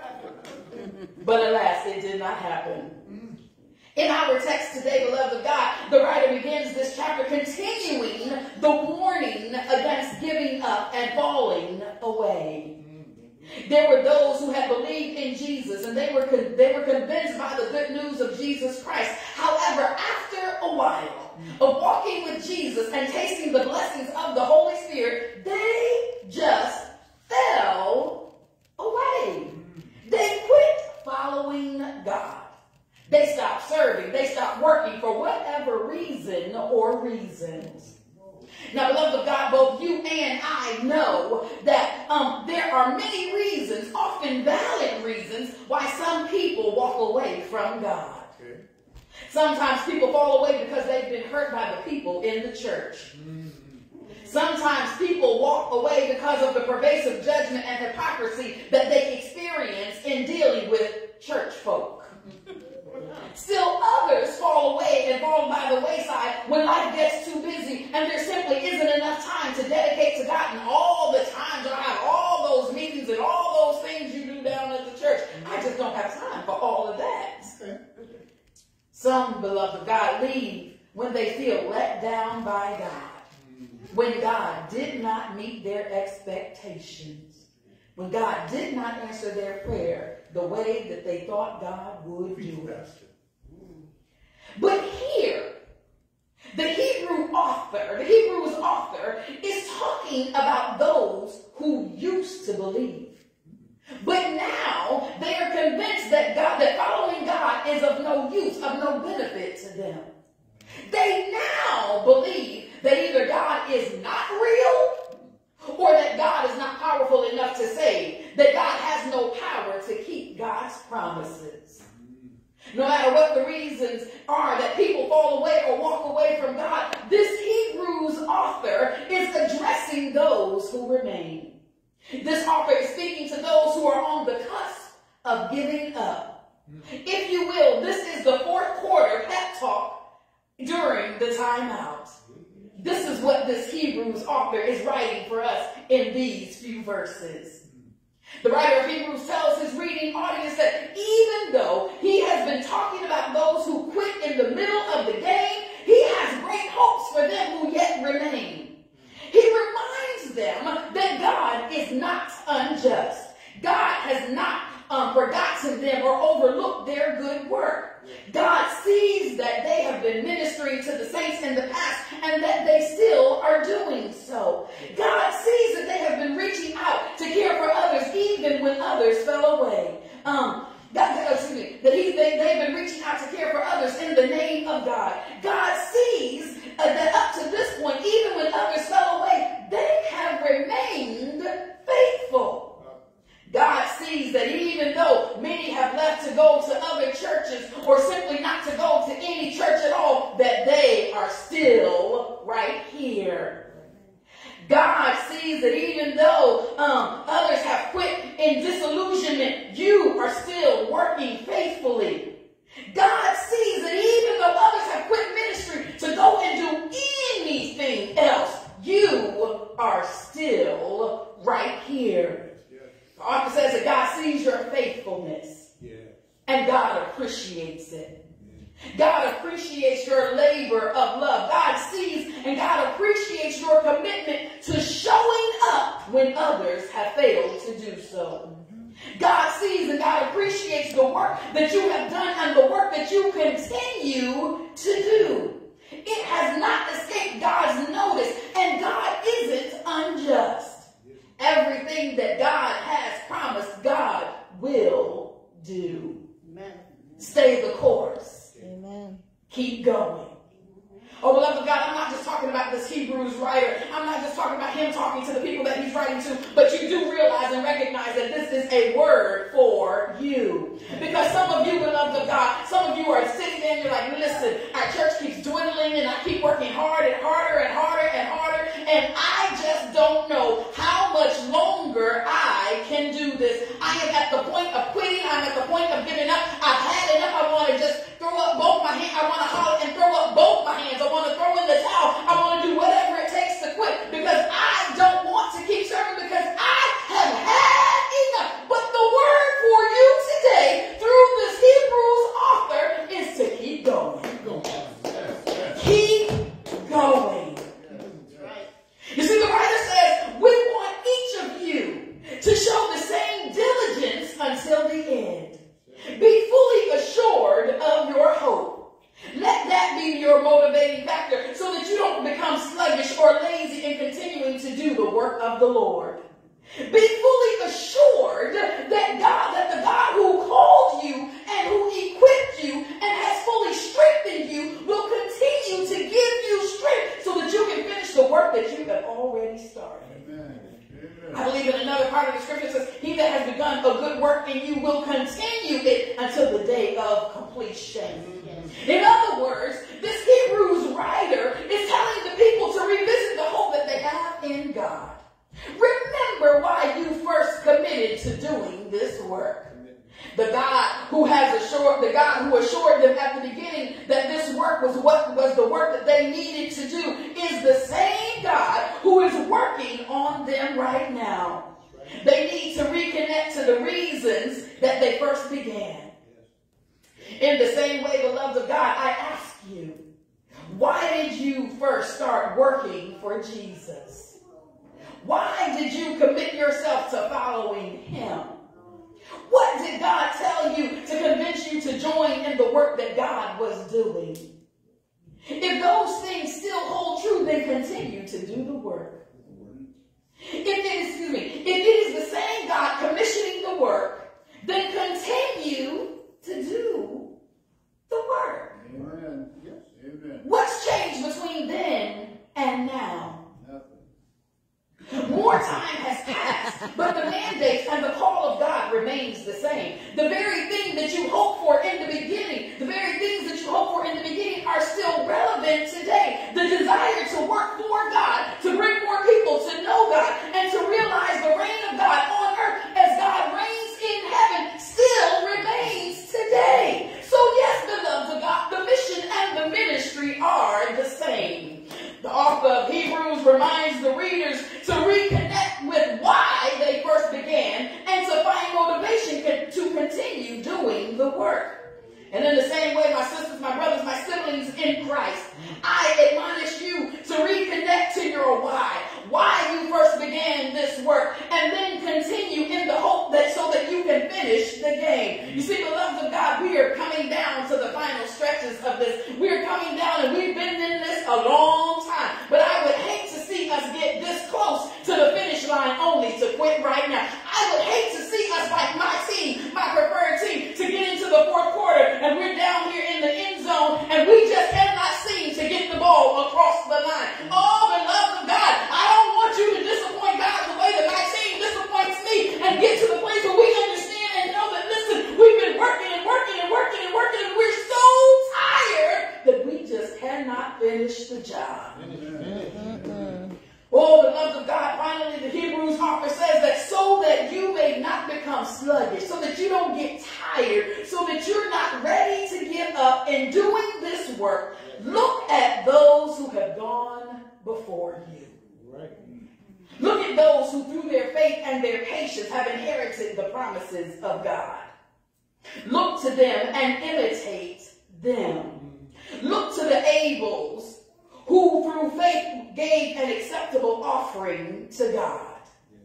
Speaker 2: But alas, it did not happen. In our text today, beloved of God, the writer begins this chapter continuing the warning against giving up and falling away. There were those who had believed in Jesus, and they were convinced by the good news of Jesus Christ. However, after a while of walking with Jesus and tasting the blessings of the Holy Spirit, they just fell away. They quit following God. They stopped serving. They stopped working for whatever reason or reasons. Now, beloved of God, both you and I know that there are many reasons, often valid reasons, why some people walk away from God. Okay. Sometimes people fall away because they've been hurt by the people in the church. Sometimes people walk away because of the pervasive judgment and hypocrisy that they experience in dealing with church folk. Still others fall away and fall by the wayside when life gets too busy and there simply isn't enough time to dedicate to God, and all the time to have all those meetings and all those things you do down at the church. I just don't have time for all of that. Some, beloved of God, leave when they feel let down by God, when God did not meet their expectations, when God did not answer their prayer the way that they thought God would do it. But here, the Hebrews author is talking about those who used to believe. But now they are convinced that following God is of no use, of no benefit to them. They now believe that either God is not real or that God is not powerful enough to save, that God has no power to keep God's promises. No matter what the reasons are that people fall away or walk away from God, this Hebrews author is addressing those who remain. This author is speaking to those who are on the cusp of giving up. If you will, this is the 4th quarter pep talk during the timeout. This is what this Hebrews author is writing for us in these few verses. The writer of Hebrews tells his reading audience that even though he has been talking about those who quit in the middle of the game, he has great hopes for them who yet remain. He reminds them that God is not unjust. God has not forgotten them or overlooked their good work. God sees that they have been ministering to the saints in the past and that they still are doing so. God sees that they have been reaching out to care for others even when others fell away. They've been reaching out to care for others in the name of God. God sees that up to this point, even when others fell away, they have remained faithful. God sees that even though many have left to go to other churches or simply not to go to any church at all, that they are still right here. God sees that even though others have quit in disillusionment, you are still working faithfully. God sees that even though others have quit ministry to go and do anything else, you are still right here. The author says that God sees your faithfulness, and God appreciates it. God appreciates your labor of love. God sees and God appreciates your commitment to showing up when others have failed to do so. God sees and God appreciates the work that you have done and the work that you continue to do. It has not escaped God's notice, and God isn't unjust. Everything that God has promised, God will do. Amen. Stay the course.
Speaker 3: Amen.
Speaker 2: Keep going. Oh, beloved of God, I'm not just talking about this Hebrews writer. I'm not just talking about him talking to the people that he's writing to, but you do realize and recognize that this is a word for you. Because some of you, beloved of God, some of you are sitting there and you're like, listen, our church keeps dwindling and I keep working hard and harder and harder and harder, and I just don't know how much longer I can do this. I am at the point of quitting. I'm at the point of giving up. I've had enough. I want to just throw up both my hands. I want to holler and throw up both my hands. I want to throw in the towel. I want to do whatever it takes to quit because I don't want to keep serving because I have had enough. But the word for you today through this Hebrews author is to keep going. Keep going. You see, the writer says, we want each of you to show the same diligence until the end. Be fully assured of your hope. Let that be your motivating factor so that you don't become sluggish or lazy in continuing to do the work of the Lord. Be fully assured that the God who called you and who equipped you and has fully strengthened you will continue to give you strength so that you can finish the work that you have already started. Amen. I believe in another part of the scripture says, he that has begun a good work in you will continue it until the day of completion. In other words, this Hebrews writer is telling the people to revisit the hope that they have in God. Remember why you first committed to doing this work. The God who assured them at the beginning that this work was the work that they needed to do is the same God who is working on them right now. They need to reconnect to the reasons that they first began. In the same way, beloved of God, I ask you, why did you first start working for Jesus? Why did you commit yourself to following him? What did God tell you to convince you to join in the work that God was doing? If those things still hold true, then continue to do the work. If it is the same God commissioning the work, then continue to do the work.
Speaker 1: Amen. Yes. Amen.
Speaker 2: What's changed between then and now? More time has passed, but the mandate and the call of God remains the same. The very thing that you hoped for in the beginning, the very things that you hoped for in the beginning are still relevant today. The desire to work for God, to bring more people to know God, and to realize the reign of God on earth as God reigns in heaven still remains today. So yes, beloved of God, the mission and the ministry are the same. The author of Hebrews reminds the readers to reconnect with why they first began and to find motivation to continue doing the work. And in the same way, my sisters, my brothers, my siblings in Christ, I admonish you to reconnect to your why you first began this work, and then continue in the hope that so that you can finish the game. You see, beloved of God, we are coming down to the final stretches of this. We're coming down, and we've been in this a long time. But I would hate to see us get this close to the finish line only to quit right now. I would hate to see us, like my team, my preferred team, to get into the fourth quarter, and we're down here in the end zone, and we just cannot seem to get the ball across the line. Oh, beloved of God, I don't want you to disappoint God the way that my team disappoints me, and get to the place where we understand and know that, listen, we've been working and
Speaker 5: tired, so that you're not ready to give up in doing this work, look at those who have gone before you.
Speaker 1: Right.
Speaker 5: Look at those who through their faith and their patience have inherited the promises of God. Look to them and imitate them. Look to the Abels who through faith gave an acceptable offering to God.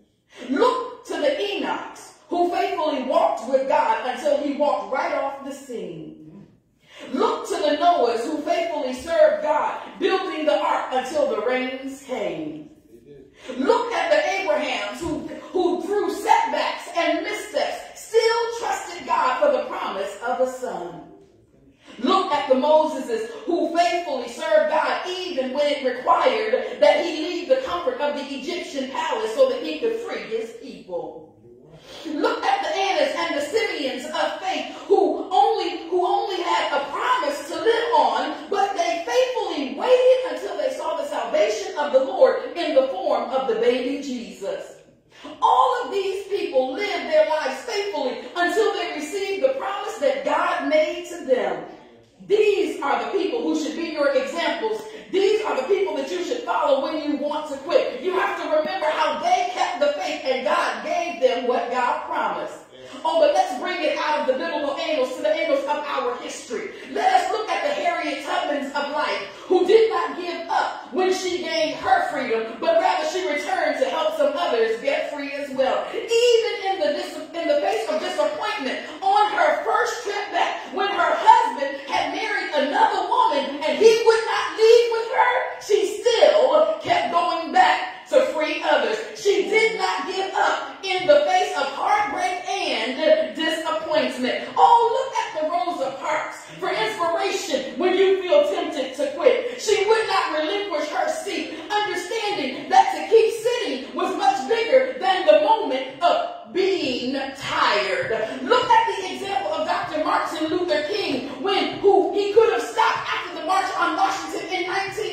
Speaker 5: Look to the Enochs who faithfully walked with God until he walked right off the scene. Look to the Noahs who faithfully served God, building the ark until the rains came. Look at the Abrahams who through setbacks and missteps still trusted God for the promise of a son. Look at the Moseses who faithfully served God even when it required that he leave the comfort of the Egyptian palace so that he could free his people. Look at the Annas and the Simeons of faith who only had a promise to live on, but they faithfully waited until they saw the salvation of the Lord in the form of the baby Jesus. All of these people lived their lives faithfully until they received the promise that God made to them. These are the people who should be your examples. These are the people that you should follow when you want to quit. You have to remember how they kept the faith and God gave them what God promised. Oh, but let's bring it out of the biblical angles to the angles of our history. Let us look at the Harriet Tubmans of life who did not give up when she gained her freedom, but rather she returned to help some others get free as well. Even in the face of disappointment on her first trip back, when her husband had married another woman and he would not leave with her, she still kept going back to free others. She did not give up in the face of heartbreak and disappointment. Oh, look at the Rosa Parks for inspiration when you feel tempted to quit. She would not relinquish her seat, understanding that to keep sitting was much bigger than the moment of being tired. Look at the example of Dr. Martin Luther King, who he could have stopped after the March on Washington in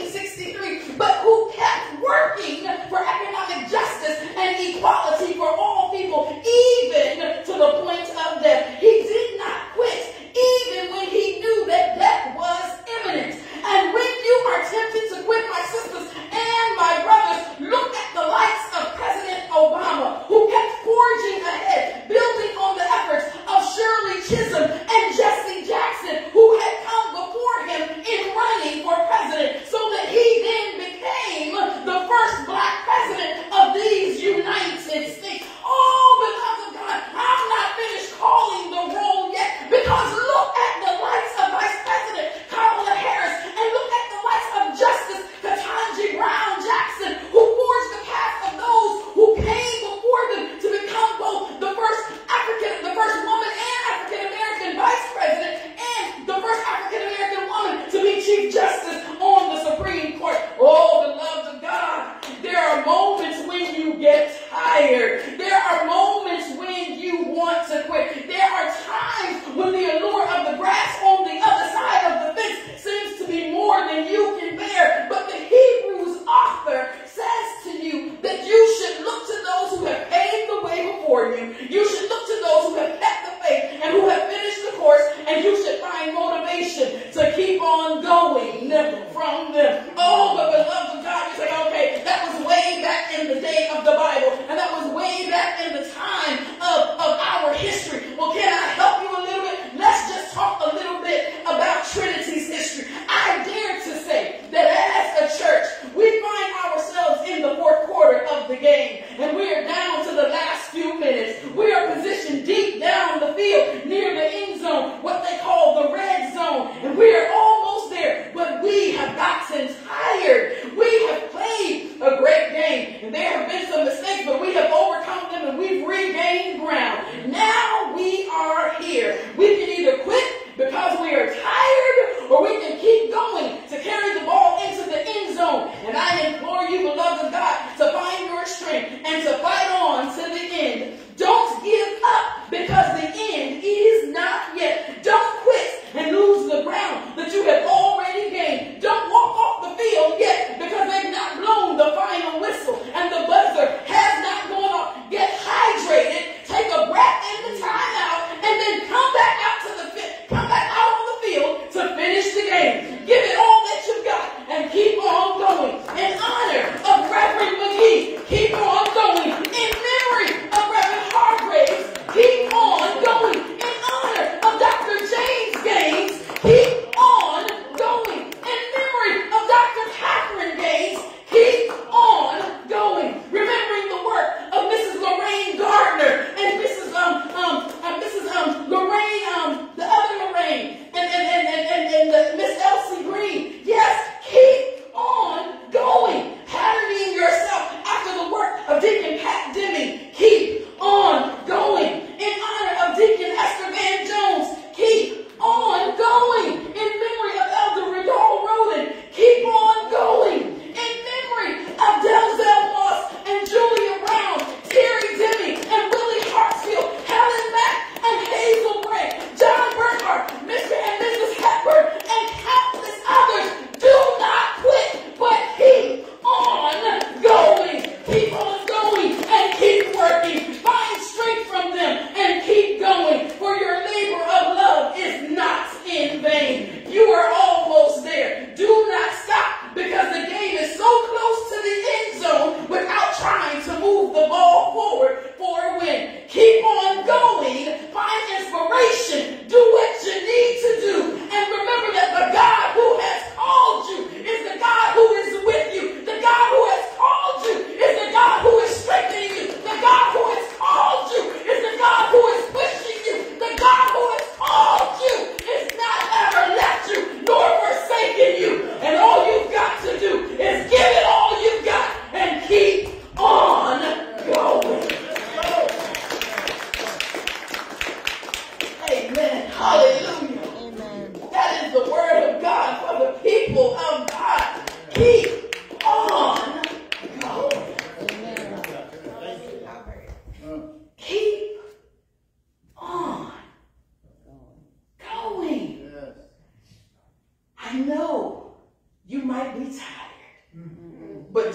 Speaker 5: 1963, but who kept working for economic justice and equality for all people, even to the point of death. He did not quit, even when he knew that death was imminent. And when you are tempted to quit, my sisters and my brothers, look at the likes of President Obama, who kept forging ahead, building on the efforts of Shirley Chisholm and Jesse Jackson, who had come before him in running for president, so that he then became the first black president of these United States. Oh, beloved of God, I'm not finished calling the roll yet, because look at the likes of Vice President Kamala Harris, and look at the likes of Justice Ketanji Brown Jackson, who forged the path of those who came before them to become both the first woman and African American vice president, and the first African American woman to be Chief Justice on the Supreme Court. Oh, beloved of God, there are moments when you get tired. There are moments when you want to quit. There are times when the allure of the grass on the other side of the fence seems to be more than you can bear. But the Hebrews author says to you that you should look to those who have paved the way before you. You should look to those who have kept the faith and who have finished the course, and you should find motivation to keep on going from them. Oh, but beloved of God, you say, okay, that was way back in the day of the Bible, and that was way back in the time of our history. Well, can I help you a little bit? Let's just talk a little bit about Trinity's history. I dare to say that as a church, we find ourselves in the fourth quarter of the game, and we are down to the last few minutes. We are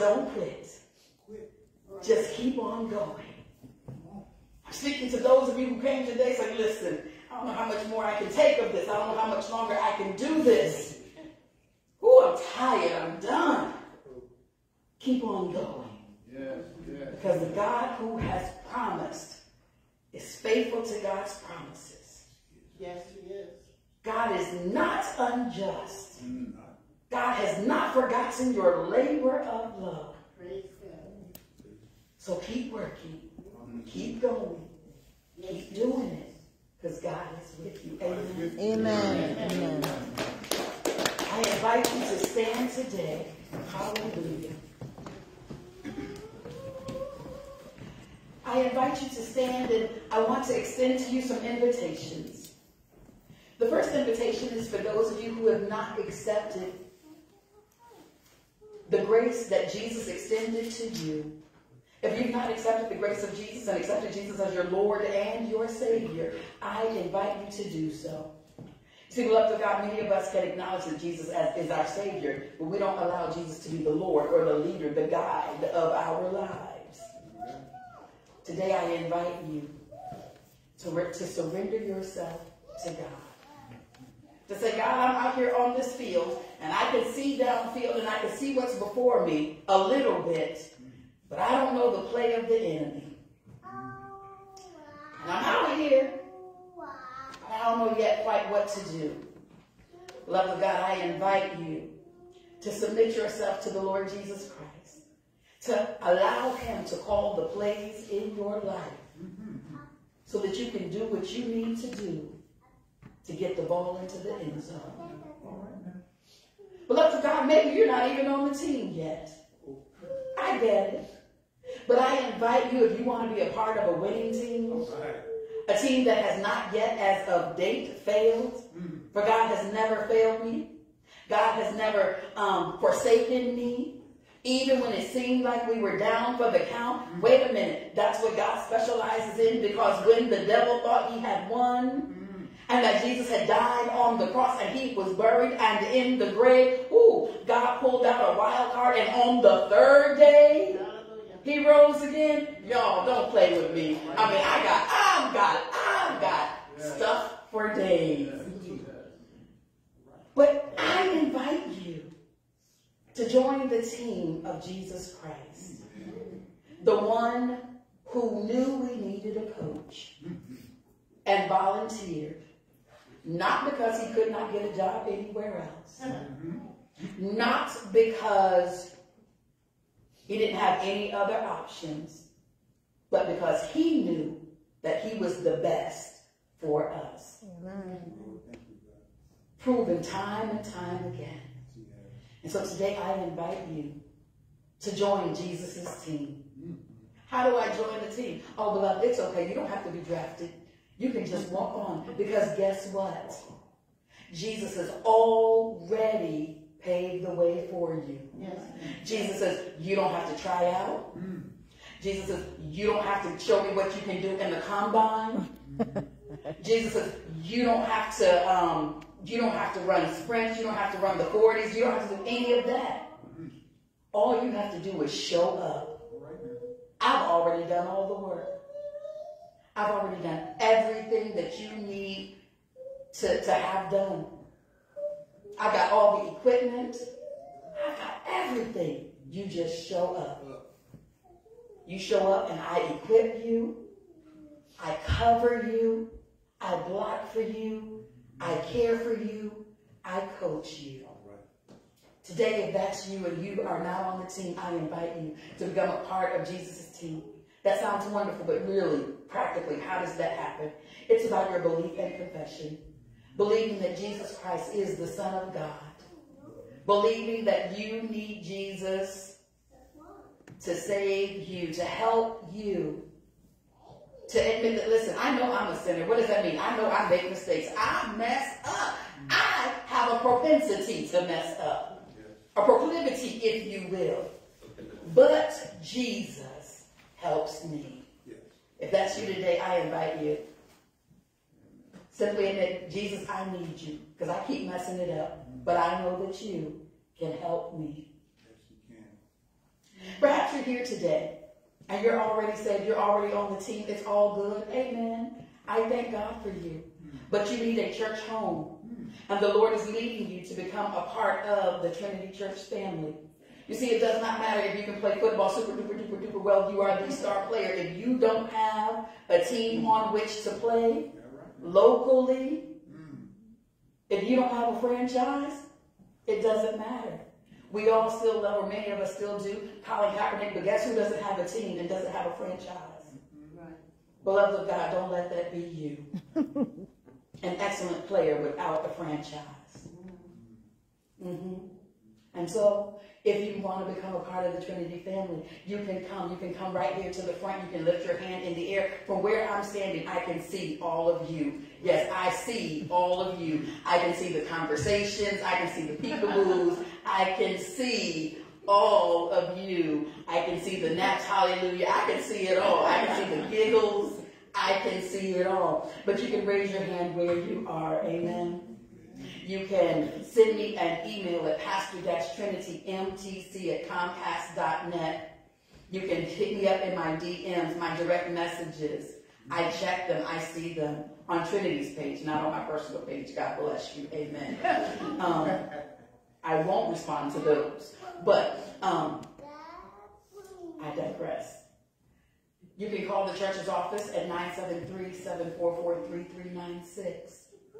Speaker 5: don't quit. Just keep on going. I'm speaking to those of you who came today saying, listen, I don't know how much more I can take of this. I don't know how much longer I can do this. Ooh, I'm tired. I'm done. Keep on going.
Speaker 1: Yes, yes.
Speaker 5: Because the God who has promised is faithful to God's promises.
Speaker 6: Yes, he is.
Speaker 5: God is not unjust. God has not forgotten your labor of love.
Speaker 6: Praise God.
Speaker 5: So keep working. Keep going. Keep doing it. Because God is with you. Amen.
Speaker 3: Amen. Amen.
Speaker 5: I invite you to stand today. Hallelujah. I invite you to stand, and I want to extend to you some invitations. The first invitation is for those of you who have not accepted the grace that Jesus extended to you. If you've not accepted the grace of Jesus and accepted Jesus as your Lord and your Savior, I invite you to do so. See, beloved of God, many of us can acknowledge that Jesus is our Savior, but we don't allow Jesus to be the Lord or the leader, the guide of our lives. Today I invite you to surrender yourself to God. To say, God, I'm out here on this field, and I can see downfield, and I can see what's before me a little bit, but I don't know the play of the enemy. And I'm out here. I don't know yet quite what to do. Beloved of God, I invite you to submit yourself to the Lord Jesus Christ, to allow him to call the plays in your life so that you can do what you need to do to get the ball into the end zone. Beloved of God, maybe you're not even on the team yet. I get it. But I invite you, if you want to be a part of a winning team, a team that has not yet as of date failed, for God has never failed me. God has never forsaken me. Even when it seemed like we were down for the count. Wait a minute. That's what God specializes in, because when the devil thought he had won, and that Jesus had died on the cross and he was buried and in the grave, God pulled out a wild card, and on the third day, he rose again. Y'all, don't play with me. I mean, I've got stuff for days. But I invite you to join the team of Jesus Christ. The one who knew we needed a coach and volunteered. Not because he could not get a job anywhere else. Not because he didn't have any other options, but because he knew that he was the best for us. Proven time and time again. And so today I invite you to join Jesus' team. How do I join the team? Oh, beloved, it's okay. You don't have to be drafted. You can just walk on. Because guess what? Jesus has already paved the way for you.
Speaker 6: Yes.
Speaker 5: Jesus says, you don't have to try out. Jesus says, you don't have to show me what you can do in the combine. Jesus says, you don't have to run sprints. You don't have to run the 40s. You don't have to do any of that. All you have to do is show up. I've already done all the work. I've already done everything that you need to have done. I got all the equipment. I got everything. You just show up. You show up and I equip you. I cover you. I block for you. I care for you. I coach you. Today, if that's you and you are not on the team, I invite you to become a part of Jesus' team. That sounds wonderful, but really, practically, how does that happen? It's about your belief and confession. Believing that Jesus Christ is the Son of God. Believing that you need Jesus to save you, to help you. To admit that, listen, I know I'm a sinner. What does that mean? I know I make mistakes. I mess up. I have a propensity to mess up. A proclivity, if you will. But Jesus helps me. If that's you today, I invite you. Simply admit, Jesus, I need you. Because I keep messing it up. But I know that you can help me.
Speaker 1: Yes, you can.
Speaker 5: Perhaps you're here today and you're already saved, you're already on the team, it's all good. Amen. I thank God for you. But you need a church home. And the Lord is leading you to become a part of the Trinity Church family. You see, it does not matter if you can play football super duper duper duper well, you are the star player. If you don't have a team on which to play locally, if you don't have a franchise, it doesn't matter. We all still love, or many of us still do, Colin Kaepernick, but guess who doesn't have a team and doesn't have a franchise?
Speaker 6: Right.
Speaker 5: Beloved of God, don't let that be you. An excellent player without a franchise. And so, if you want to become a part of the Trinity family, you can come. You can come right here to the front. You can lift your hand in the air. From where I'm standing, I can see all of you. Yes, I see all of you. I can see the conversations. I can see the peekaboos. I can see all of you. I can see the naps, hallelujah. I can see it all. I can see the giggles. I can see it all. But you can raise your hand where you are. Amen. You can send me an email at pastor-trinitymtc@comcast.net. You can hit me up in my DMs, my direct messages. I check them. I see them on Trinity's page, not on my personal page. God bless you. Amen. I won't respond to those. But I digress. You can call the church's office at 973-744-3396.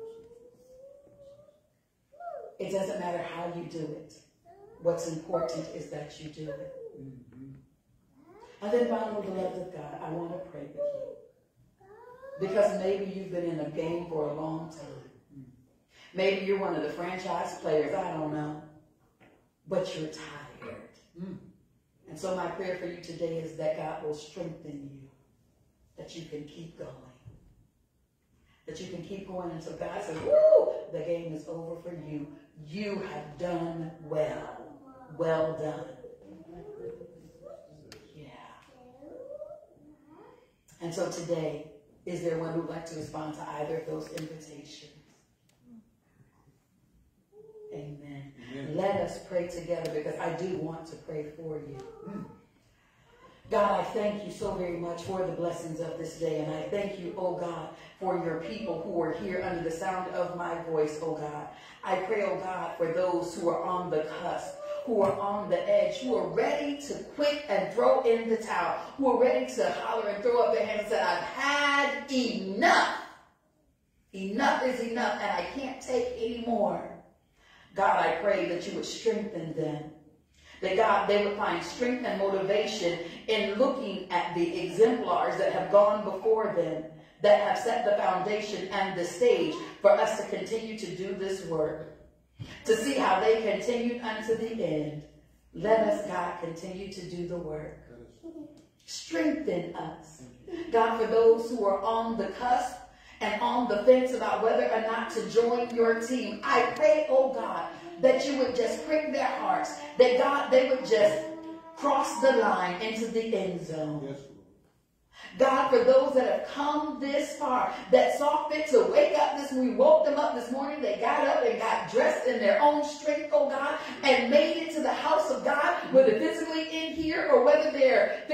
Speaker 5: It doesn't matter how you do it. What's important is that you do it. And then finally, beloved of God, I want to pray with you. Because maybe you've been in a game for a long time. Maybe you're one of the franchise players, I don't know. But you're tired. And so my prayer for you today is that God will strengthen you. That you can keep going. That you can keep going until God says, woo, the game is over for you. You have done well. Well done. Yeah. And so today, is there one who would like to respond to either of those invitations? Amen. Let us pray together because I do want to pray for you. God, I thank you so very much for the blessings of this day. And I thank you, oh God, for your people who are here under the sound of my voice, oh God. I pray, oh God, for those who are on the cusp, who are on the edge, who are ready to quit and throw in the towel, who are ready to holler and throw up their hands and say, I've had enough. Enough is enough and I can't take any more. God, I pray that you would strengthen them. That God, they would find strength and motivation in looking at the exemplars that have gone before them, that have set the foundation and the stage for us to continue to do this work, to see how they continued unto the end. Let us, God, continue to do the work. Strengthen us. God, for those who are on the cusp and on the fence about whether or not to join your team, I pray, oh God, that you would just prick their hearts, that God, they would just cross the line into the end zone. Yes. God, for those that have come this far, that saw fit to wake up we woke them up this morning, they got up and got dressed in their own strength, oh God, and made it to the house of God, whether physically in here or whether they're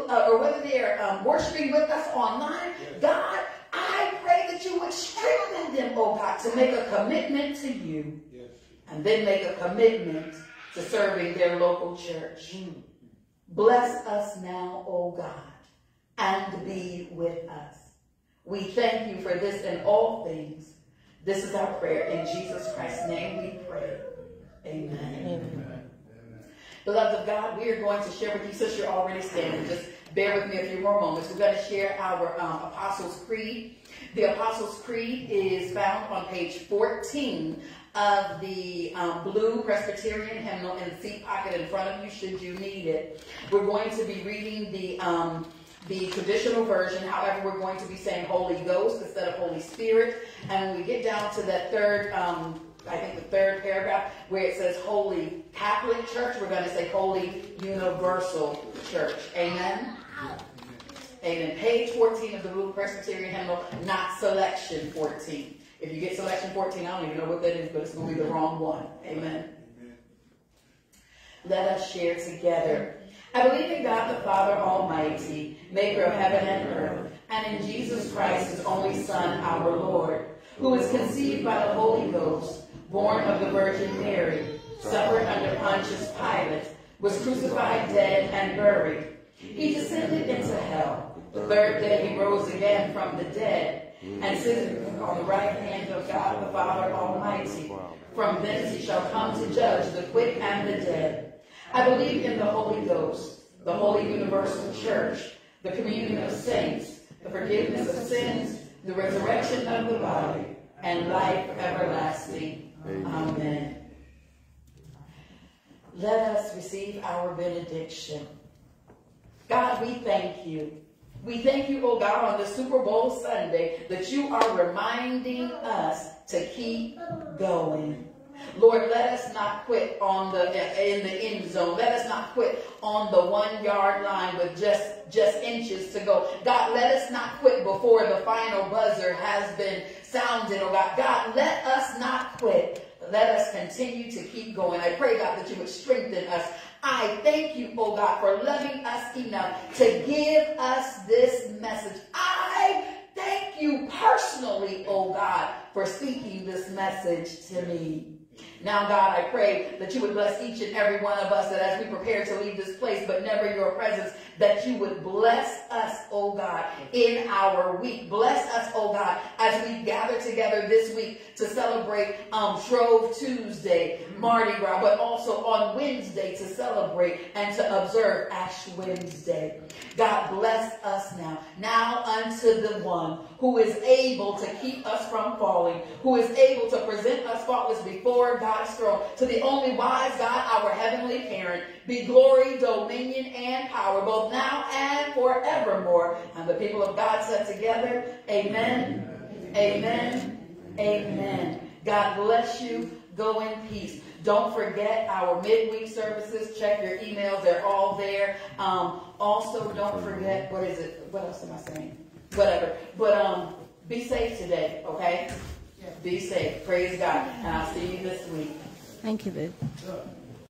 Speaker 5: worshiping with us online. Yes. God, I pray that you would strengthen them, oh God, to make a commitment to you. Yes. And then make a commitment to serving their local church. Bless us now, oh God, and be with us. We thank you for this and all things. This is our prayer. In Jesus Christ's name we pray. Amen. Amen. Beloved of God, we are going to share with you, since you're already standing, just bear with me a few more moments. We're going to share our Apostles' Creed. The Apostles' Creed is found on page 14 of the blue Presbyterian hymnal in the seat pocket in front of you, should you need it. We're going to be reading the traditional version. However, we're going to be saying Holy Ghost instead of Holy Spirit. And when we get down to that third, I think the third paragraph, where it says Holy Catholic Church, we're going to say Holy Universal Church. Amen? Amen. Page 14 of the blue Presbyterian hymnal, not selection 14. If you get selection 14, I don't even know what that is, but it's going to be the wrong one. Amen. Let us share together. I believe in God the Father Almighty, maker of heaven and earth, and in Jesus Christ, his only Son, our Lord, who was conceived by the Holy Ghost, born of the Virgin Mary, suffered under Pontius Pilate, was crucified, dead, and buried. He descended into hell. The third day he rose again from the dead, and sitteth on the right hand of God the Father Almighty. From thence he shall come to judge the quick and the dead. I believe in the Holy Ghost, the holy universal church, the communion of saints, the forgiveness of sins, the resurrection of the body, and life everlasting. Amen. Let us receive our benediction. God, we thank you. We thank you, oh God, on the Super Bowl Sunday that you are reminding us to keep going. Lord, let us not quit in the end zone. Let us not quit on the 1 yard line with just inches to go. God, let us not quit before the final buzzer has been sounded, oh God. God, let us not quit. Let us continue to keep going. I pray, God, that you would strengthen us. I thank you, oh God, for loving us enough to give us this message. I thank you personally, oh God, for speaking this message to me. Now, God, I pray that you would bless each and every one of us, that as we prepare to leave this place, but never your presence, that you would bless us, oh God, in our week. Bless us, oh God, as we gather together this week to celebrate Shrove Tuesday, Mardi Gras, but also on Wednesday to celebrate and to observe Ash Wednesday. God, bless us now. Now unto the one who is able to keep us from falling, who is able to present us faultless before God's throne, to the only wise God, our heavenly parent, be glory, dominion, and power, both now and forevermore. And the people of God said together, amen, amen, amen. God bless you. Go in peace. Don't forget our midweek services. Check your emails. They're all there. Also, don't forget, what is it? What else am I saying? Whatever. But be safe today, okay? Be safe. Praise God. And I'll see you this week.
Speaker 3: Thank you, babe.